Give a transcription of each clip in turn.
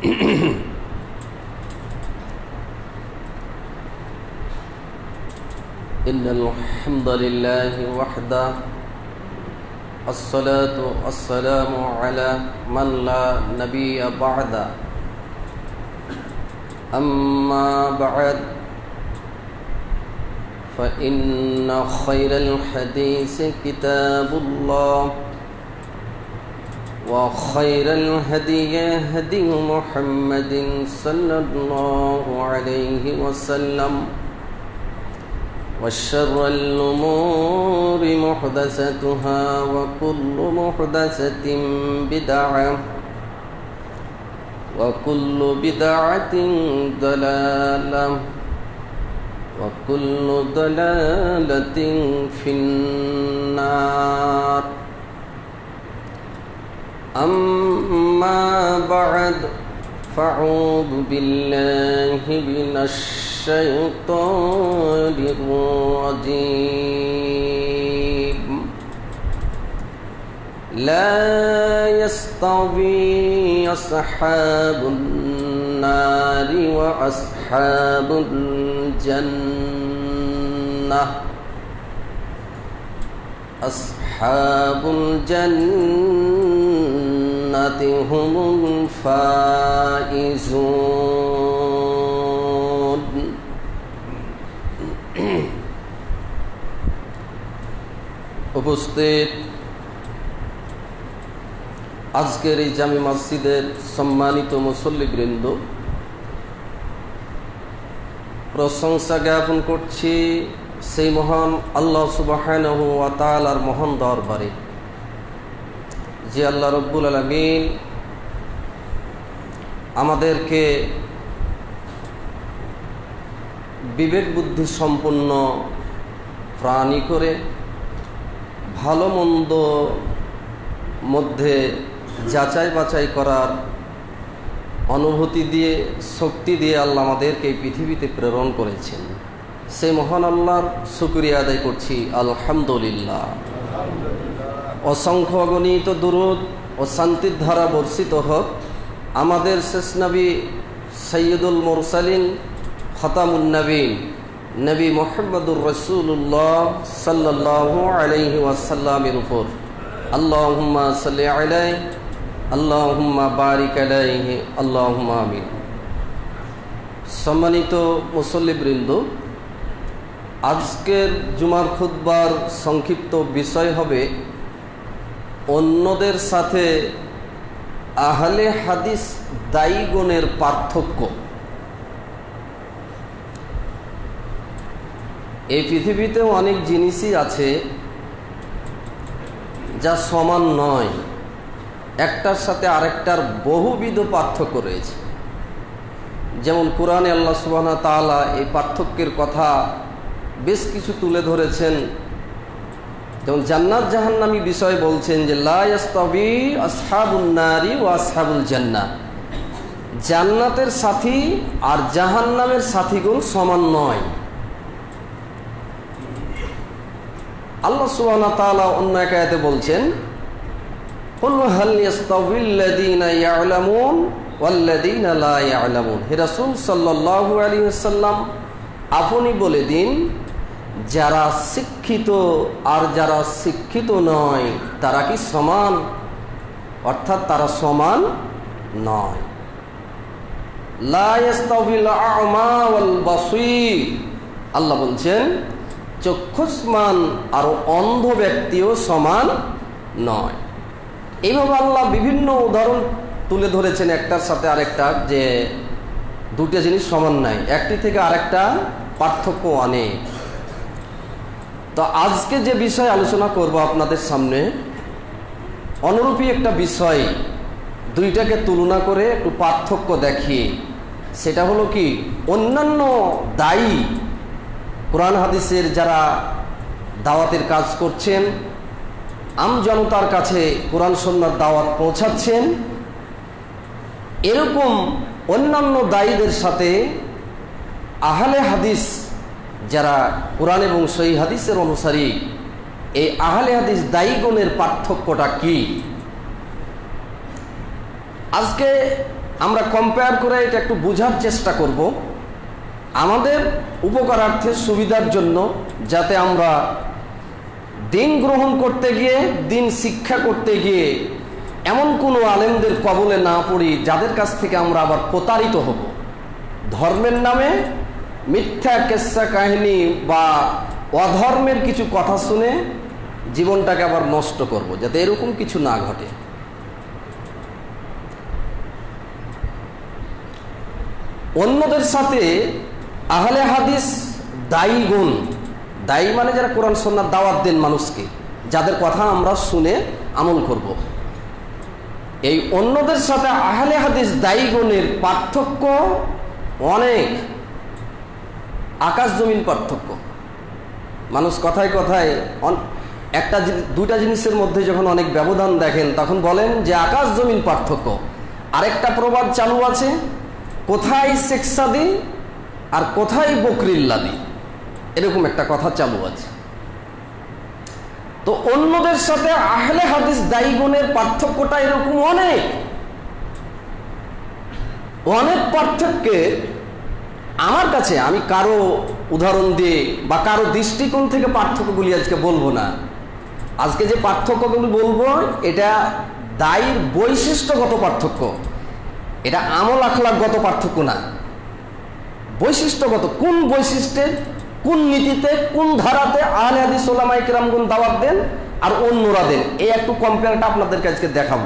إن الحمد لله وحده الصلاة والسلام على من لا نبي بعده أما بعد فإن خير الحديث كتاب الله وخير الهدي هدي محمد صلى الله عليه وسلم وشر الأمور محدثاتها وكل محدثة بدعة وكل بدعة ضلالة وكل ضلالة في النار أما بعد فأعوذ بالله من الشيطان الرجيم لا يستوي أصحاب النار وأصحاب الجنة أصحاب الجنة هم الفائزون উপস্থিত আজকের এই জামি মসজিদের সম্মানিত মুসল্লিবৃন্দ, প্রশংসা জ্ঞাপন করছি সেই মহান আল্লাহ সুবহানাহু ওয়া তাআলার মহান দরবারে, যে আল্লাহ রব্বুল আলামিন আমাদেরকে বিবেক বুদ্ধি সম্পন্ন প্রাণী করে ভালো মন্দ মধ্যে যাচাই বাছাই করার অনুভূতি দিয়ে, শক্তি দিয়ে আল্লাহ আমাদেরকে এই পৃথিবীতে প্রেরণ করেছেন। সেই মহান আল্লাহর শুকরিয়া আদায় করছি, আলহামদুলিল্লাহ। অসংখ্য অগণিত দুরূদ ও শান্তির ধারা বর্ষিত হোক আমাদের শেষ নবী সৈয়দুল মুরসালিন খতামুন নবীন নবী মুহাম্মদুর রাসূলুল্লাহ সাল্লাল্লাহু আলাইহি ওয়াসাল্লামের উপর। আল্লাহুম্মা সাল্লি আলাইহি আল্লাহুম্মা বারিক আলাইহি আল্লাহুম্মা আমিন। সম্মানিত মুসল্লিবৃন্দ, আজকের জুমার খুতবার সংক্ষিপ্ত বিষয় হবে অন্যদের সাথে আহলে হাদিস দায়ীগণের পার্থক্য। এই পৃথিবীতে অনেক জিনিসই আছে যা সমান নয়, একটার সাথে আরেকটার বহুবিধ পার্থক্য রয়েছে। যেমন কোরআনে আল্লাহ সুবহানাহু ওয়া তাআলা এই পার্থক্যের কথা বেশ কিছু তুলে ধরেছেন। যেমন জান্নাত জাহান্নামী বিষয় বলছেন যে লা ইয়াস্তাবি আসহাবুন নারি ওয়া আসহাবুল জান্নাহ, জান্নাতের সাথী আর জাহান্নামের সাথীগণ সমান নয়। আল্লাহ সুবহানাহু ওয়া তাআলা অন্য এক আয়াতে বলছেন কুল হাল ইয়াস্তাবিল্লাযীনা ইয়ালামুন ওয়াল্লাযীনা লা ইয়ালামুন। হে রাসূল সাল্লাল্লাহু আলাইহি ওয়াসাল্লাম, আপনি বলে দিন, যারা শিক্ষিত আর যারা শিক্ষিত নয় তারা কি সমান? অর্থাৎ তারা সমান নয়। লা ইয়াস্তাবিল আ'মা ওয়াল বাসীর, আল্লাহ বলছেন চক্ষুষ্মান আর অন্ধ ব্যক্তিও সমান নয়। এইভাবে আল্লাহ বিভিন্ন উদাহরণ তুলে ধরেছেন একটার সাথে আরেকটার, যে দুটো জিনিস সমান নাই, একটি থেকে আরেকটা পার্থক্য অনেক। তো আজকে যে বিষয় আলোচনা করব আপনাদের সামনে, অনুরূপী একটা বিষয়, দুইটাকে তুলনা করে একটু পার্থক্য দেখিয়ে, সেটা হলো কি, অন্যান্য দায়ী কোরআন হাদিসের যারা দাওয়াতের কাজ করছেন, আমজনতার কাছে কোরআন সুন্নাহর দাওয়াত পৌঁছাচ্ছেন, এরকম অন্যান্য দায়ীদের সাথে আহলে হাদিস যারা কোরআন এবং সহিহ হাদিসের অনুসারী, এই আহলে হাদিস দায়ীগণের পার্থক্যটা কি? আজকে আমরা কম্পেয়ার করে এটা একটু বোঝার চেষ্টা করব আমাদের উপকারার্থে, সুবিধার জন্য, যাতে আমরা দিন গ্রহণ করতে গিয়ে, দিন শিক্ষা করতে গিয়ে এমন কোনো আলেমদের কবলে না পড়ি যাদের কাছ থেকে আমরা আবার প্রতারিত হব। ধর্মের নামে মিথ্যা কেচ্ছা কাহিনী বা অধর্মের কিছু কথা শুনে জীবনটাকে আবার নষ্ট করব, যাতে এরকম কিছু না ঘটে। অন্যদের সাথে আহলে হাদিস দায়ী গুণ, দায়ী মানে যারা কোরআন সুন্নাহর দাওয়াত দেন মানুষকে, যাদের কথা আমরা শুনে আমল করব। এই অন্যদের সাথে আহলে হাদিস দায়ী গুণের পার্থক্য অনেক, আকাশ জমিন পার্থক্য। মানুষ কথায় কথায় দুইটা জিনিসের মধ্যে যখন অনেক ব্যবধান দেখেন তখন বলেন যে আকাশ জমিন পার্থক্য। আরেকটা প্রবাদ চালু আছে, কোথায় শেখসাদি আর কোথায় বকরিল্লাদি, এরকম একটা কথা চালু আছে। তো অন্যদের সাথে আহলে হাদিস দায়ী গুণের পার্থক্যটা এরকম অনেক অনেক পার্থক্যে আমার কাছে, আমি কারো উদাহরণ দিয়ে বা কারো দৃষ্টিকোণ থেকে পার্থক্যগুলি আজকে বলবো না। আজকে যে পার্থক্যগুলি বলবো এটা দায়ীর বৈশিষ্ট্যগত পার্থক্য, এটা আমল আখলাকগত পার্থক্য না, বৈশিষ্ট্যগত। কোন বৈশিষ্ট্যে, কোন নীতিতে, কোন ধারাতে আহলে হাদিস উলামায়ে কেরামগণ দাওয়াত দেন আর অন্যরা দেন, এই একটু কম্পেয়ারটা আপনাদেরকে আজকে দেখাবো।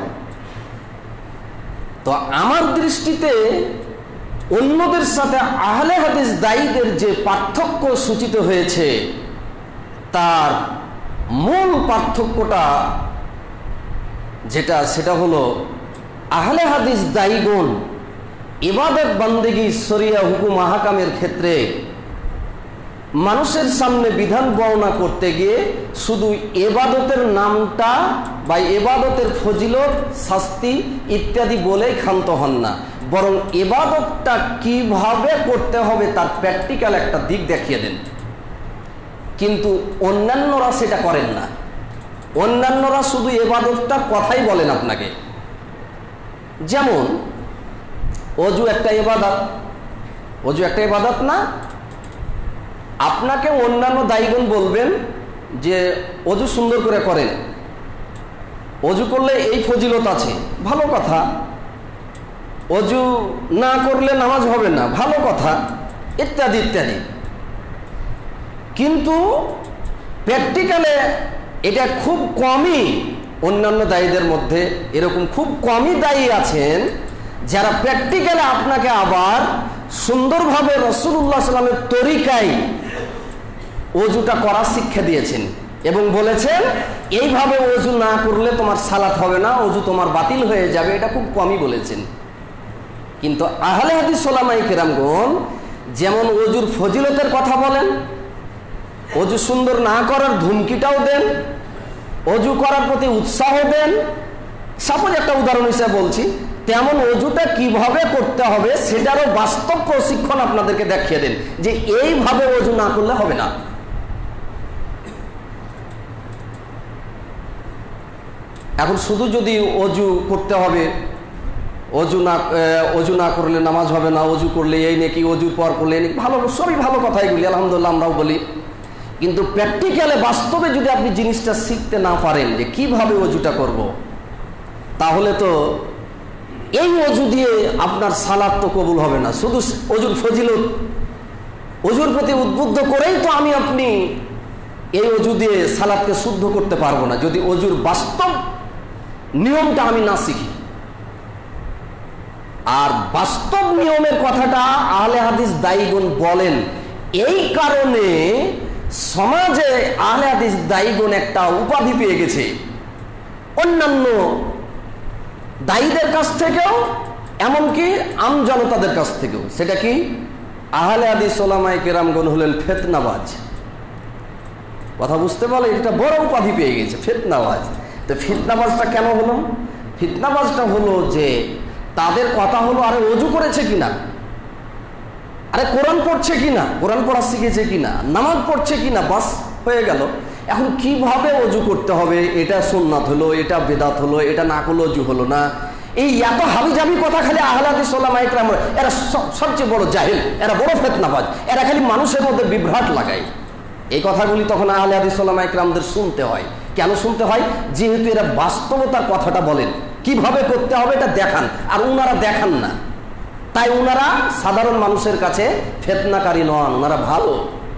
তো আমার দৃষ্টিতে অন্যদের সাথে আহলে হাদিস দায়ীদের যে পার্থক্য সূচিত হয়েছে তার মূল পার্থক্যটা যেটা, সেটা হলো আহলে হাদিস দায়ীগণ ইবাদত বান্দেগী শরিয়া হুকুম আহকামের ক্ষেত্রে মানুষের সামনে বিধান বর্ণনা করতে গিয়ে শুধু ইবাদতের নামটা বা ইবাদতের ফজিলত, শাস্তি ইত্যাদি বলেই ক্ষান্ত হন না, বরং ইবাদতটা কিভাবে করতে হবে তার প্র্যাকটিক্যাল একটা দিক দেখিয়ে দেন। কিন্তু অন্যান্যরা সেটা করেন না। অন্যান্যরা শুধু ইবাদতটার কথাই বলেন আপনাকে। যেমন অজু একটা ইবাদত, অজু একটা ইবাদত না? আপনাকে অন্যান্য দায়ীগণ বলবেন যে অজু সুন্দর করে করেন, অজু করলে এই ফজিলত আছে, ভালো কথা। অজু না করলে নামাজ হবে না, ভালো কথা, ইত্যাদি ইত্যাদি। কিন্তু প্র্যাকটিক্যালে এটা খুব কমই, অন্যান্য দায়ীদের মধ্যে এরকম খুব কমই দায়ী আছেন যারা প্র্যাকটিক্যালে আপনাকে আবার সুন্দরভাবে রাসূলুল্লাহ সাল্লাল্লাহু আলাইহি ওয়াসাল্লামের তরিকায় অজুটা করার শিক্ষা দিয়েছেন এবং বলেছেন এইভাবে অজু না করলে তোমার সালাত হবে না, অজু তোমার বাতিল হয়ে যাবে, এটা খুব কমই বলেছেন। কিন্তু আহলে হাদিস উলামায়ে কেরামগণ যেমন অজুর ফজিলতের কথা বলেন, অজু সুন্দর না করার ধুমকিটাও দেন, অজু করার প্রতি উৎসাহ দেন। সাপোজ একটা উদাহরণ হিসেবে বলছি, তেমন অজুটা কিভাবে করতে হবে সেটারও বাস্তব প্রশিক্ষণ আপনাদেরকে দেখিয়ে দেন যে এইভাবে অজু না করলে হবে না। এখন শুধু যদি অজু করতে হবে, অজু না করলে নামাজ হবে না, অজু করলে এই নাকি, অজুর পর করলে এই নাকি, ভালো, সবই ভালো কথাই বলি, আলহামদুলিল্লাহ আমরাও বলি। কিন্তু প্র্যাকটিক্যালে বাস্তবে যদি আপনি জিনিসটা শিখতে না পারেন যে কিভাবে অজুটা করব, তাহলে তো এই অজু দিয়ে আপনার সালাত তো কবুল হবে না। শুধু অজুর ফজিলত, অজুর প্রতি উদ্বুদ্ধ করেই তো আপনি এই অজু দিয়ে সালাতকে শুদ্ধ করতে পারবো না যদি অজুর বাস্তব নিয়মটা আমি না শিখি। আর বাস্তব নিয়মের কথাটা আহলে হাদিস দায়ীগণ বলেন, এই কারণে সমাজে আহলে হাদিস দায়ীগণ একটা উপাধি পেয়ে গেছে অন্যান্য দায়ীদের কাছ থেকেও, এমনকি আমজনতাদের কাছ থেকেও। সেটা কি? আহলে হাদিস উলামায়ে কেরামগণ হলেন ফিতনাবাজ। কথা বুঝতে পারলে এটা বড় উপাধি পেয়ে গেছে, ফিতনাবাজ। তো ফিতনাবাজটা কেন হলো? ফিতনাবাজটা হলো যে তাদের কথা হলো আরে অজু করেছে কিনা, আরে কোরআন পড়ছে কিনা, কোরআন পড়া শিখেছে কিনা, নামাজ পড়ছে কিনা, বাস হয়ে গেল। এখন কিভাবে অজু করতে হবে, এটা সুন্নাত হলো, এটা বেদাত হলো, এটা না করলে অজু হলো না, এই এত হাবিজাবি কথা খালি আহলে হাদিস ওলামা ইকরাম, এরা সবচেয়ে বড় জাহিল, এরা বড় ফিতনাবাজ, এরা খালি মানুষের মধ্যে বিভ্রাট লাগায়। এই কথাগুলি তখন আহলে হাদিস ওলামা ইকরামদের শুনতে হয়। কেন শুনতে হয়? যেহেতু এরা বাস্তবতার কথাটা বলেন, কিভাবে করতে হবে এটা দেখান, আর উনারা দেখান না। তাই উনারা সাধারণ মানুষের কাছে ফিতনাকারী নন, উনারা ভালো।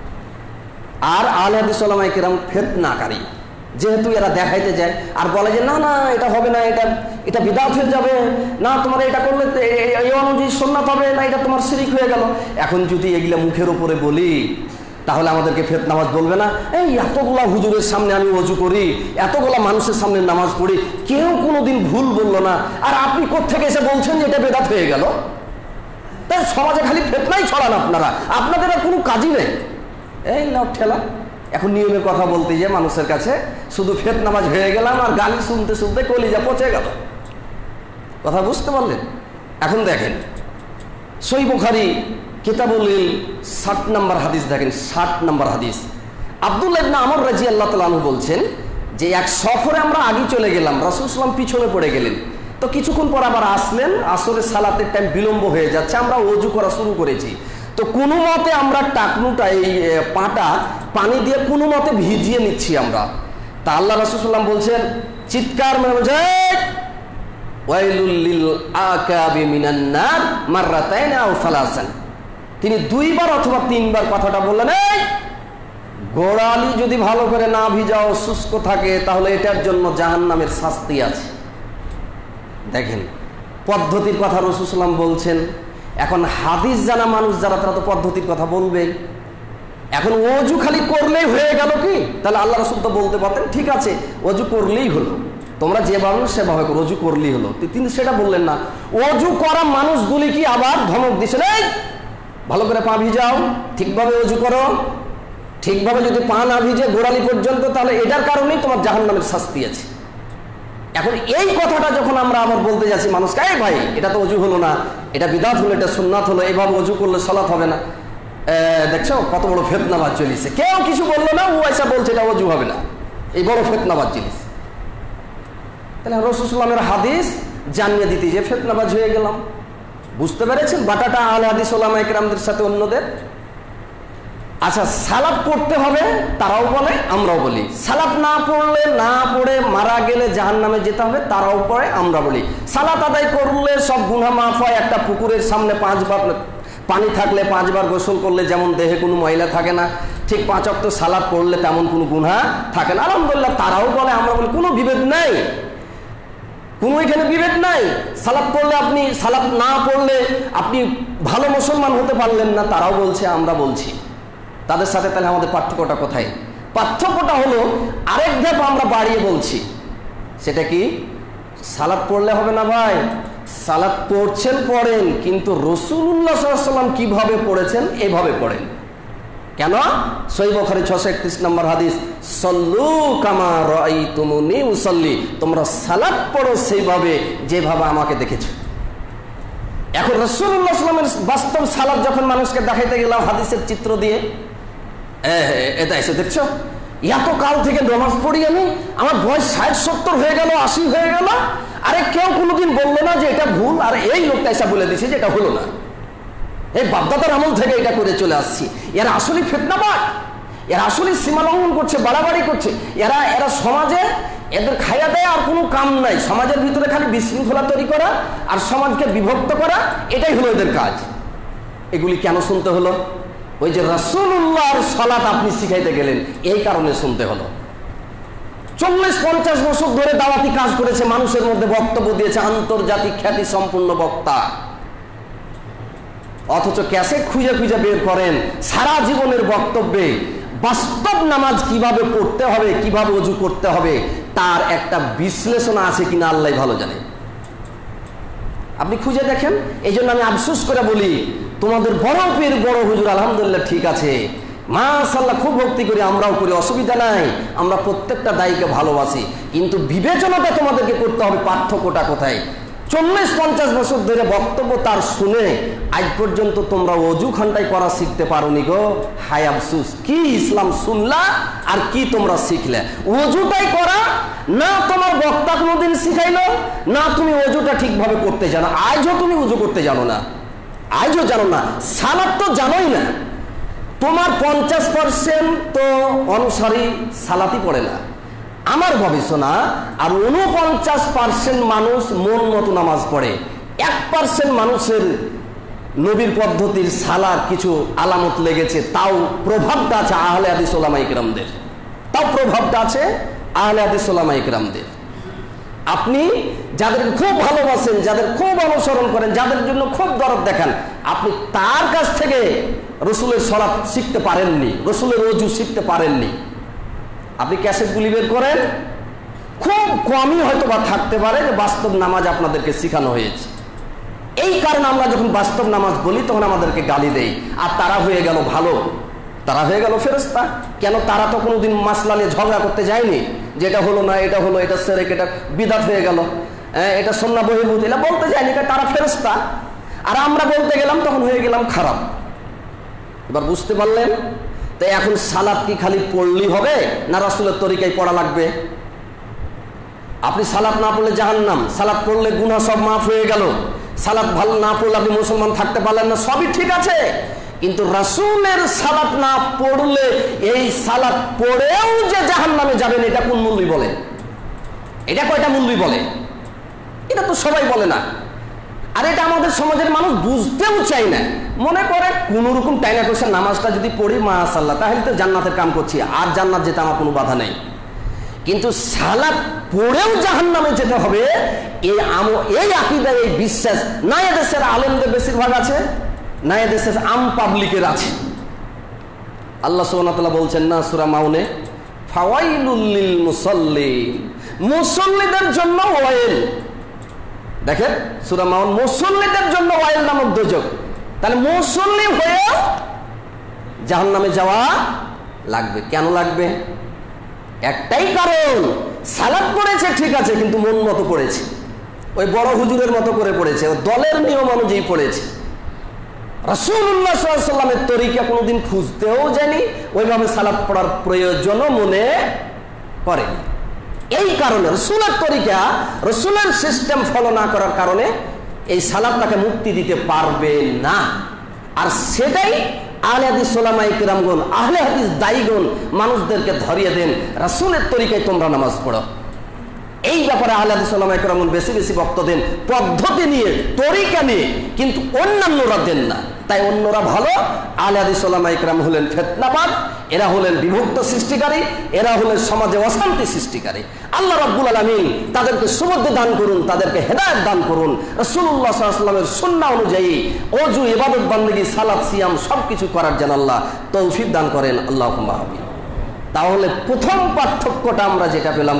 আর আহলে হাদিস ওলামা ইকরাম ফিতনাকারী, যেহেতু এরা দেখাইতে যায় আর বলে যে না না এটা হবে না, এটা বিদআত হয়ে যাবে, না তোমার এটা করলে এই অনুযায়ী সুন্নাত হবে না, এটা তোমার শিরক হয়ে গেল। এখন যদি এগুলা মুখের উপরে বলি তাহলে আমাদেরকে ফিতনাবাজ বলবে না? এই এতগুলা হুজুরের সামনে আমি ওযু করি, এতগুলা মানুষের সামনে নামাজ পড়ি, কেউ কোনোদিন ভুল বললো না, আর আপনি কোত্থেকে এসে বলছেন যে এটা বিদআত হয়ে গেল? তাই সমাজে খালি ফিতনাই ছড়ান আপনারা, আপনাদের আর কোনো কাজই নেই। এই নাও ঠেলা। এখন নিয়মের কথা বলতে যে মানুষের কাছে শুধু ফিতনাবাজ হয়ে গেলাম, আর গালি শুনতে শুনতে কলিজা পচে গেল। কথা বুঝতে পারলেন? এখন দেখেন সহিহ বুখারী কিতাবুল ইলম 60 নম্বর হাদিস দেখেন, 60 নম্বর হাদিস। আব্দুল্লাহ ইবনে আমর রাদিয়াল্লাহু তাআলা আনহু বলছেন যে এক সফরে আমরা আগে চলে গেলাম, রাসূল সাল্লাল্লাহু আলাইহি ওয়াসাল্লাম পিছনে পড়ে গেলেন। তো কিছুক্ষণ পর আবার আসলেন, আসরের সালাতের টাইম বিলম্ব হয়ে যাচ্ছে, আমরা ওযু করা শুরু করেছি। তো কোনো মতে আমরা টাকনুটা, এই পাটা পানি দিয়ে কোনো মতে ভিজিয়ে নিচ্ছি আমরা। তা আল্লাহ রাসূল সাল্লাল্লাহু আলাইহি ওয়াসাল্লাম বলছেন, চিৎকার মেরে বলছেন, ওয়াইলুল লিল আকাবি মিনান নার মাররাতাইন আও সালাসান। তিনি 2 বার অথবা 3 বার কথাটা বললেন, এই গোড়ালি যদি ভালো করে না ভিজাও, শুষ্ক থাকে, তাহলে এটার জন্য জাহান্নামের শাস্তি আছে। দেখেন পদ্ধতির কথা রাসূল সাল্লাল্লাহু আলাইহি ওয়াসাল্লাম বলছেন। এখন হাদিস জানা মানুষ যারা, তারা তো পদ্ধতির কথা বলবে। এখন ওযু খালি করলেই হয়ে গেল কি? তাহলে আল্লাহ রাসূল তো বলতে পারতেন, ঠিক আছে ওযু করলেই হলো, তোমরা যেভাবে সেভাবে করো, ওযু করলেই হলো। তিনি সেটা বললেন না। ওযু করা মানুষগুলি কি আবার ধমক দিয়েছেন, এই ভালো করে পা ভিজাও, ঠিকভাবে ওযু করো, ঠিকভাবে যদি পা না ভিজে গোড়ালি পর্যন্ত, তাহলে এটার কারণেই তোমার জাহান্নামের শাস্তি আছে। এখন এই কথাটা যখন আমরা আবার বলতে যাচ্ছি মানুষকে, এই ভাই এটা তো ওযু হলো না, এটা বিদআত হলো, এটা সুন্নাত হলো, এইভাবে ওযু করলে সালাত হবে না, দেখছো কত বড় ফিতনাবাজ চলিছে। কেউ কিছু বললো না, ও এসে বলছে এটা ওযু হবে না, এই বড় ফিতনাবাজ জিনিস। তাহলে রাসূল সাল্লাল্লাহু আলাইহি ওয়াসাল্লামের হাদিস জানিয়ে দিতে যে ফিতনাবাজ হয়ে গেলাম। বুঝতে পেরেছেন বাটাটা আহলে হাদিস ওলামা ইকরামদের সাথে অন্যদের? আচ্ছা, সালাত পড়তে হবে তারাও বলে, আমরাও বলি। সালাত না পড়লে, না পড়ে মারা গেলে জাহান্নামে যেতে হবে তারাও পড়ে, আমরা বলি। সালাত আদায় করলে সব গুনাহ মাফ হয়। একটা পুকুরের সামনে 5 বার পানি থাকলে, 5 বার গোসল করলে যেমন দেহে কোনো ময়লা থাকে না, ঠিক 5 ওয়াক্ত সালাত পড়লে তেমন কোনো গুনাহ থাকে না। আলহামদুলিল্লাহ তারাও বলে, আমরা বলি। কোনো বিভেদ নাই, কোনো এখানে বিভেদ নাই। সালাত পড়লে আপনি, সালাত না পড়লে আপনি ভালো মুসলমান হতে পারলেন না, তারাও বলছে, আমরা বলছি। তাদের সাথে তাহলে আমাদের পার্থক্যটা কোথায়? পার্থক্যটা হলো আরেক ধাপ আমরা বাড়িয়ে বলছি। সেটা কি? সালাত পড়লে হবে না ভাই, সালাত পড়ছেন পড়েন, কিন্তু রাসূলুল্লাহ সাল্লাল্লাহু আলাইহি ওয়াসাল্লাম কিভাবে পড়েছেন এভাবে পড়েন। কেন? সহিহ বুখারী 631 নম্বর হাদিস, সল্লু কামা রাআইতুমুনি উসাল্লি, তোমরা সালাত পড়ো সেইভাবে যেভাবে আমাকে দেখেছো। এখন রাসূলুল্লাহ সাল্লাল্লাহু আলাইহি ওয়াসাল্লামের বাস্তব সালাত যখন মানুষকে দেখাইতে গেলাম হাদিসের চিত্র দিয়ে, এটা এসে দেখছো এত কাল থেকে নামাজ পড়ি আমি, আমার বয়স 60-70 হয়ে গেল, 80 হয়ে গেল, আরে কেউ কোনোদিন বললো না যে এটা ভুল, আর এই লোকটা এসে বলে দিছে যে এটা হলো না। এই বাপদাদার আমল থেকে এটা করে চলে আসছি। এরা আসলে ফিতনাবাজ, এরা আসলে সীমা লঙ্ঘন করছে, বাড়াবাড়ি করছে। এরা সমাজে এদের খাইয়া দেয় আর কোনো কাম নাই। সমাজের ভিতরে খালি বিশৃঙ্খলা তৈরি করা আর সমাজকে বিভক্ত করা, এটাই হলো এদের কাজ। এগুলি কেন শুনতে হলো? ওই যে রাসূলুল্লাহর সালাত আপনি শিখাইতে গেলেন, এই কারণে শুনতে হলো। 40-50 বছর ধরে দাওয়াতি কাজ করেছে, মানুষের মধ্যে বক্তব্য দিয়েছে, আন্তর্জাতিক খ্যাতি সম্পূর্ণ বক্তা। অথচ ক্যাসেট খুঁজে খুঁজে বের করেন সারা জীবনের বক্তব্যে বাস্তব নামাজ কিভাবে পড়তে হবে, কিভাবে ওযু করতে হবে, তার একটা বিশ্লেষণ আছে কিনা আল্লাহ ভালো জানে। আপনি খুঁজে দেখেন। এই জন্য আমি আফসোস করে বলি, তোমাদের বড় পীর বড় হুজুর আলহামদুলিল্লাহ ঠিক আছে, মাশাআল্লাহ খুব ভক্তি করি, আমরাও করি, অসুবিধা নাই, আমরা প্রত্যেকটা দায়ীকে ভালোবাসি, কিন্তু বিবেচনাটা তোমাদেরকে করতে হবে পার্থক্যটা কোথায়। 40-50 বছর ধরে বক্তব্য তার শুনে আজ পর্যন্ত তোমরা অজু খানটাই করা শিখতে পারোনি গো। হায় আফসুস, কি ইসলাম শুনলা আর কি তোমরা শিখলে? অজুটাই করা না তোমার বক্তা কোনোদিন শিখাইলো, না তুমি অজুটা ঠিকভাবে করতে জানো। আজও তুমি অজু করতে জানো না, আজও জানো না। সালাত তো জানোই না। তোমার 50% তো অনুসারী সালাতই পড়ে না, আমার গবেষণা। আর 49% মানুষ মন মতো নামাজ পড়ে। 1% মানুষের নবীর পদ্ধতির সালার কিছু আলামত লেগেছে, তাও প্রভাবটা আছে আহলে হাদিস ওলামা ইকরামদের, তাও প্রভাবটা আছে আহলে হাদিস ওলামা ইকরামদের। আপনি যাদেরকে খুব ভালোবাসেন, যাদের খুব অনুসরণ করেন, যাদের জন্য খুব দরদ দেখান, আপনি তার কাছ থেকে রসুলের সালাত শিখতে পারেননি, রসুলের ওযু শিখতে পারেননি। আপনি ক্যাসেটগুলি বের করেন, খুব কমই হয়তো বা থাকতে পারে যে বাস্তব নামাজ আপনাদেরকে শেখানো হয়েছে। এই কারণে আমরা যখন বাস্তব নামাজ বলি তখন আমাদেরকে গালি দেয়। আর তারা হয়ে গেল ভালো, তারা হয়ে গেল ফেরেশতা। কেন? তারা তো কোনোদিন মাসলা নিয়ে ঝগড়া করতে যায়নি, যেটা হলো না, এটা হলো, এটা শিরক, এটা বিদআত হয়ে গেল, এটা সুন্নাহ বহির্ভূত, এটা বলতে যায়নি, তারা ফেরেশতা। আর আমরা বলতে গেলাম তখন হয়ে গেলাম খারাপ। এবার বুঝতে পারলেন? তাই এখন সালাত কি খালি পড়লেই হবে না রাসূলের তরিকায় পড়া লাগবে? আপনি সালাত না পড়লে জাহান্নাম, সালাত পড়লে গুনাহ সব মাফ হয়ে গেল, সালাত ভালো না পড়লে আপনি মুসলমান থাকতে পারলেন না, সবই ঠিক আছে। কিন্তু রাসূলের সালাত না পড়লে এই সালাত পড়েও যে জাহান্নামে যাবেন, এটা কোন মূল্য বলে? এটা কয়টা মূল্য বলে? এটা তো সবাই বলে না। আর এটা আমাদের সমাজের মানুষ বুঝতেও চায় না। মনে করে কোন রকম টাইনা করছে, নামাজটা যদি পড়ি মাশাআল্লাহ তাহলে তো জান্নাতের কাম করছি, আর জান্নাত যেতে আমার কোনো বাধা নেই। কিন্তু সালাত পড়েও জাহান্নামে যেতে হবে, এই আকীদা, এই বিশ্বাস না এদেশের আলেমদের বেশিরভাগ আছে, না এদেশের আম পাবলিকের আছে। আল্লাহ সুবহানাহু ওয়া তাআলা বলছেন না সূরা মাউনে, ফাওয়াইলুল লিল মুসাল্লিন, মুসল্লিদের জন্য ওয়াইল। দেখেন সূরা মাউন, মুসল্লিদের জন্য ওয়াইল নামক দোজখ। তাহলে মুসল্লি হয়েও জাহান্নামে যাওয়া লাগবে। কেন লাগবে? একটাই কারণ, সালাত পড়েছে ঠিক আছে, কিন্তু মন মতো পড়েছে, ওই বড় হুজুরের মতো করে পড়েছে, দলের নিয়ম অনুযায়ী পড়েছে। রাসূলুল্লাহ সাল্লাল্লাহু আলাইহি ওয়াসাল্লামের তরিকা কোনোদিন খুঁজতেও যায়নি, ওইভাবে সালাত পড়ার প্রয়োজনও মনে করেনি। এই কারণে রাসূলের তরিকা, রাসূলের সিস্টেম ফলো না করার কারণে এই সালাতটাকে মুক্তি দিতে পারবে না। আর সেটাই আহলে হাদিস ওলামায়ে কিরামগণ, আহলে হাদিস দায়ীগণ মানুষদেরকে ধরিয়ে দেন, রাসূলের তরিকায় তোমরা নামাজ পড়ো। এই ব্যাপারে আহলে হাদিস ওলামায়ে কিরামগণ বেশি বেশি বক্তব্য দেন, পদ্ধতি নিয়ে, তরিকা নিয়ে, কিন্তু অন্যান্যরা দেন না। তাই অন্যরা ভালো, আহলে হাদিস ওলামায়ে কিরাম হলেন ফিতনাবাদ, এরা হলেন বিভক্ত সৃষ্টিকারী, এরা হলেন সমাজে অশান্তি সৃষ্টিকারী। আল্লাহ রাব্বুল আলামিন তাদেরকে সুবুদ্ধি দান করুন, তাদেরকে হেদায়েত দান করুন। রাসূলুল্লাহ সাল্লাল্লাহু আলাইহি ওয়াসাল্লামের সুন্নাহ অনুযায়ী ওযু, ইবাদত, বান্দেগী, সালাত, সিয়াম সবকিছু করার যেন আল্লাহ তৌফিক দান করেন, আল্লাহুম্মা আমিন। তাহলে প্রথম পার্থক্যটা আমরা যেটা পেলাম,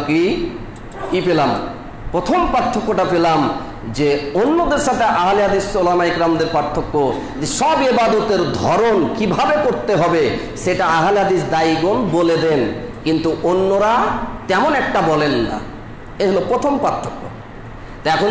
কি পেলাম? প্রথম পার্থক্যটা পেলাম যে অন্যদের সাথে আহলে হাদিস ওলামায়ে কিরামদের পার্থক্য, যে সব ইবাদতের ধরন কিভাবে করতে হবে সেটা আহলে হাদিস দায়ীগণ বলে দেন, কিন্তু অন্যরা তেমন একটা বলেন না। এই হলো প্রথম পার্থক্য। তা এখন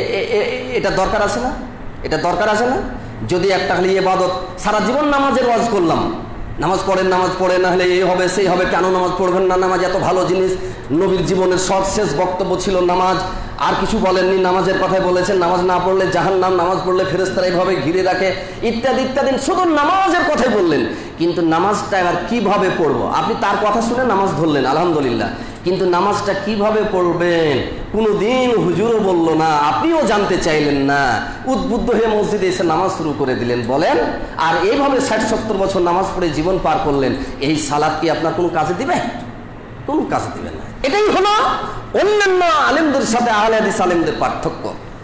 এটা দরকার আছে না? এটা দরকার আছে না? যদি একটা খালি ইবাদত, সারা জীবন নামাজের ওয়াজ করলাম, নামাজ পড়েন, নামাজ পড়ে না হলে এই হবে সেই হবে, কেন নামাজ পড়বেন না, নামাজ এত ভালো জিনিস, নবীর জীবনের সর্বশেষ বক্তব্য ছিল নামাজ, আর কিছু বলেননি, নামাজের কথাই বলেছেন, নামাজ না পড়লে জাহান্নাম, নামাজ পড়লে ফেরেশতারা এইভাবে ঘিরে রাখে, ইত্যাদি ইত্যাদি, শুধু নামাজের কথাই বললেন। কিন্তু নামাজটা এবার কিভাবে পড়বো? আপনি তার কথা শুনে নামাজ ধরলেন, আলহামদুলিল্লাহ, কিন্তু নামাজটা কিভাবে পড়বেন কোনোদিন হুজুরও বললো না, আপনিও জানতে চাইলেন না, উদ্বুদ্ধ হয়ে মসজিদে এসে নামাজ শুরু করে দিলেন, বলেন। আর এইভাবে 60-70 বছর নামাজ পড়ে জীবন পার করলেন, এই সালাত কি আপনার কোনো কাজে দিবে? কোনো কাজে দিবে না। এটাই হলো অন্যান্য আলেমদের সাথে আহলে হাদিস আলেমদের পার্থক্য।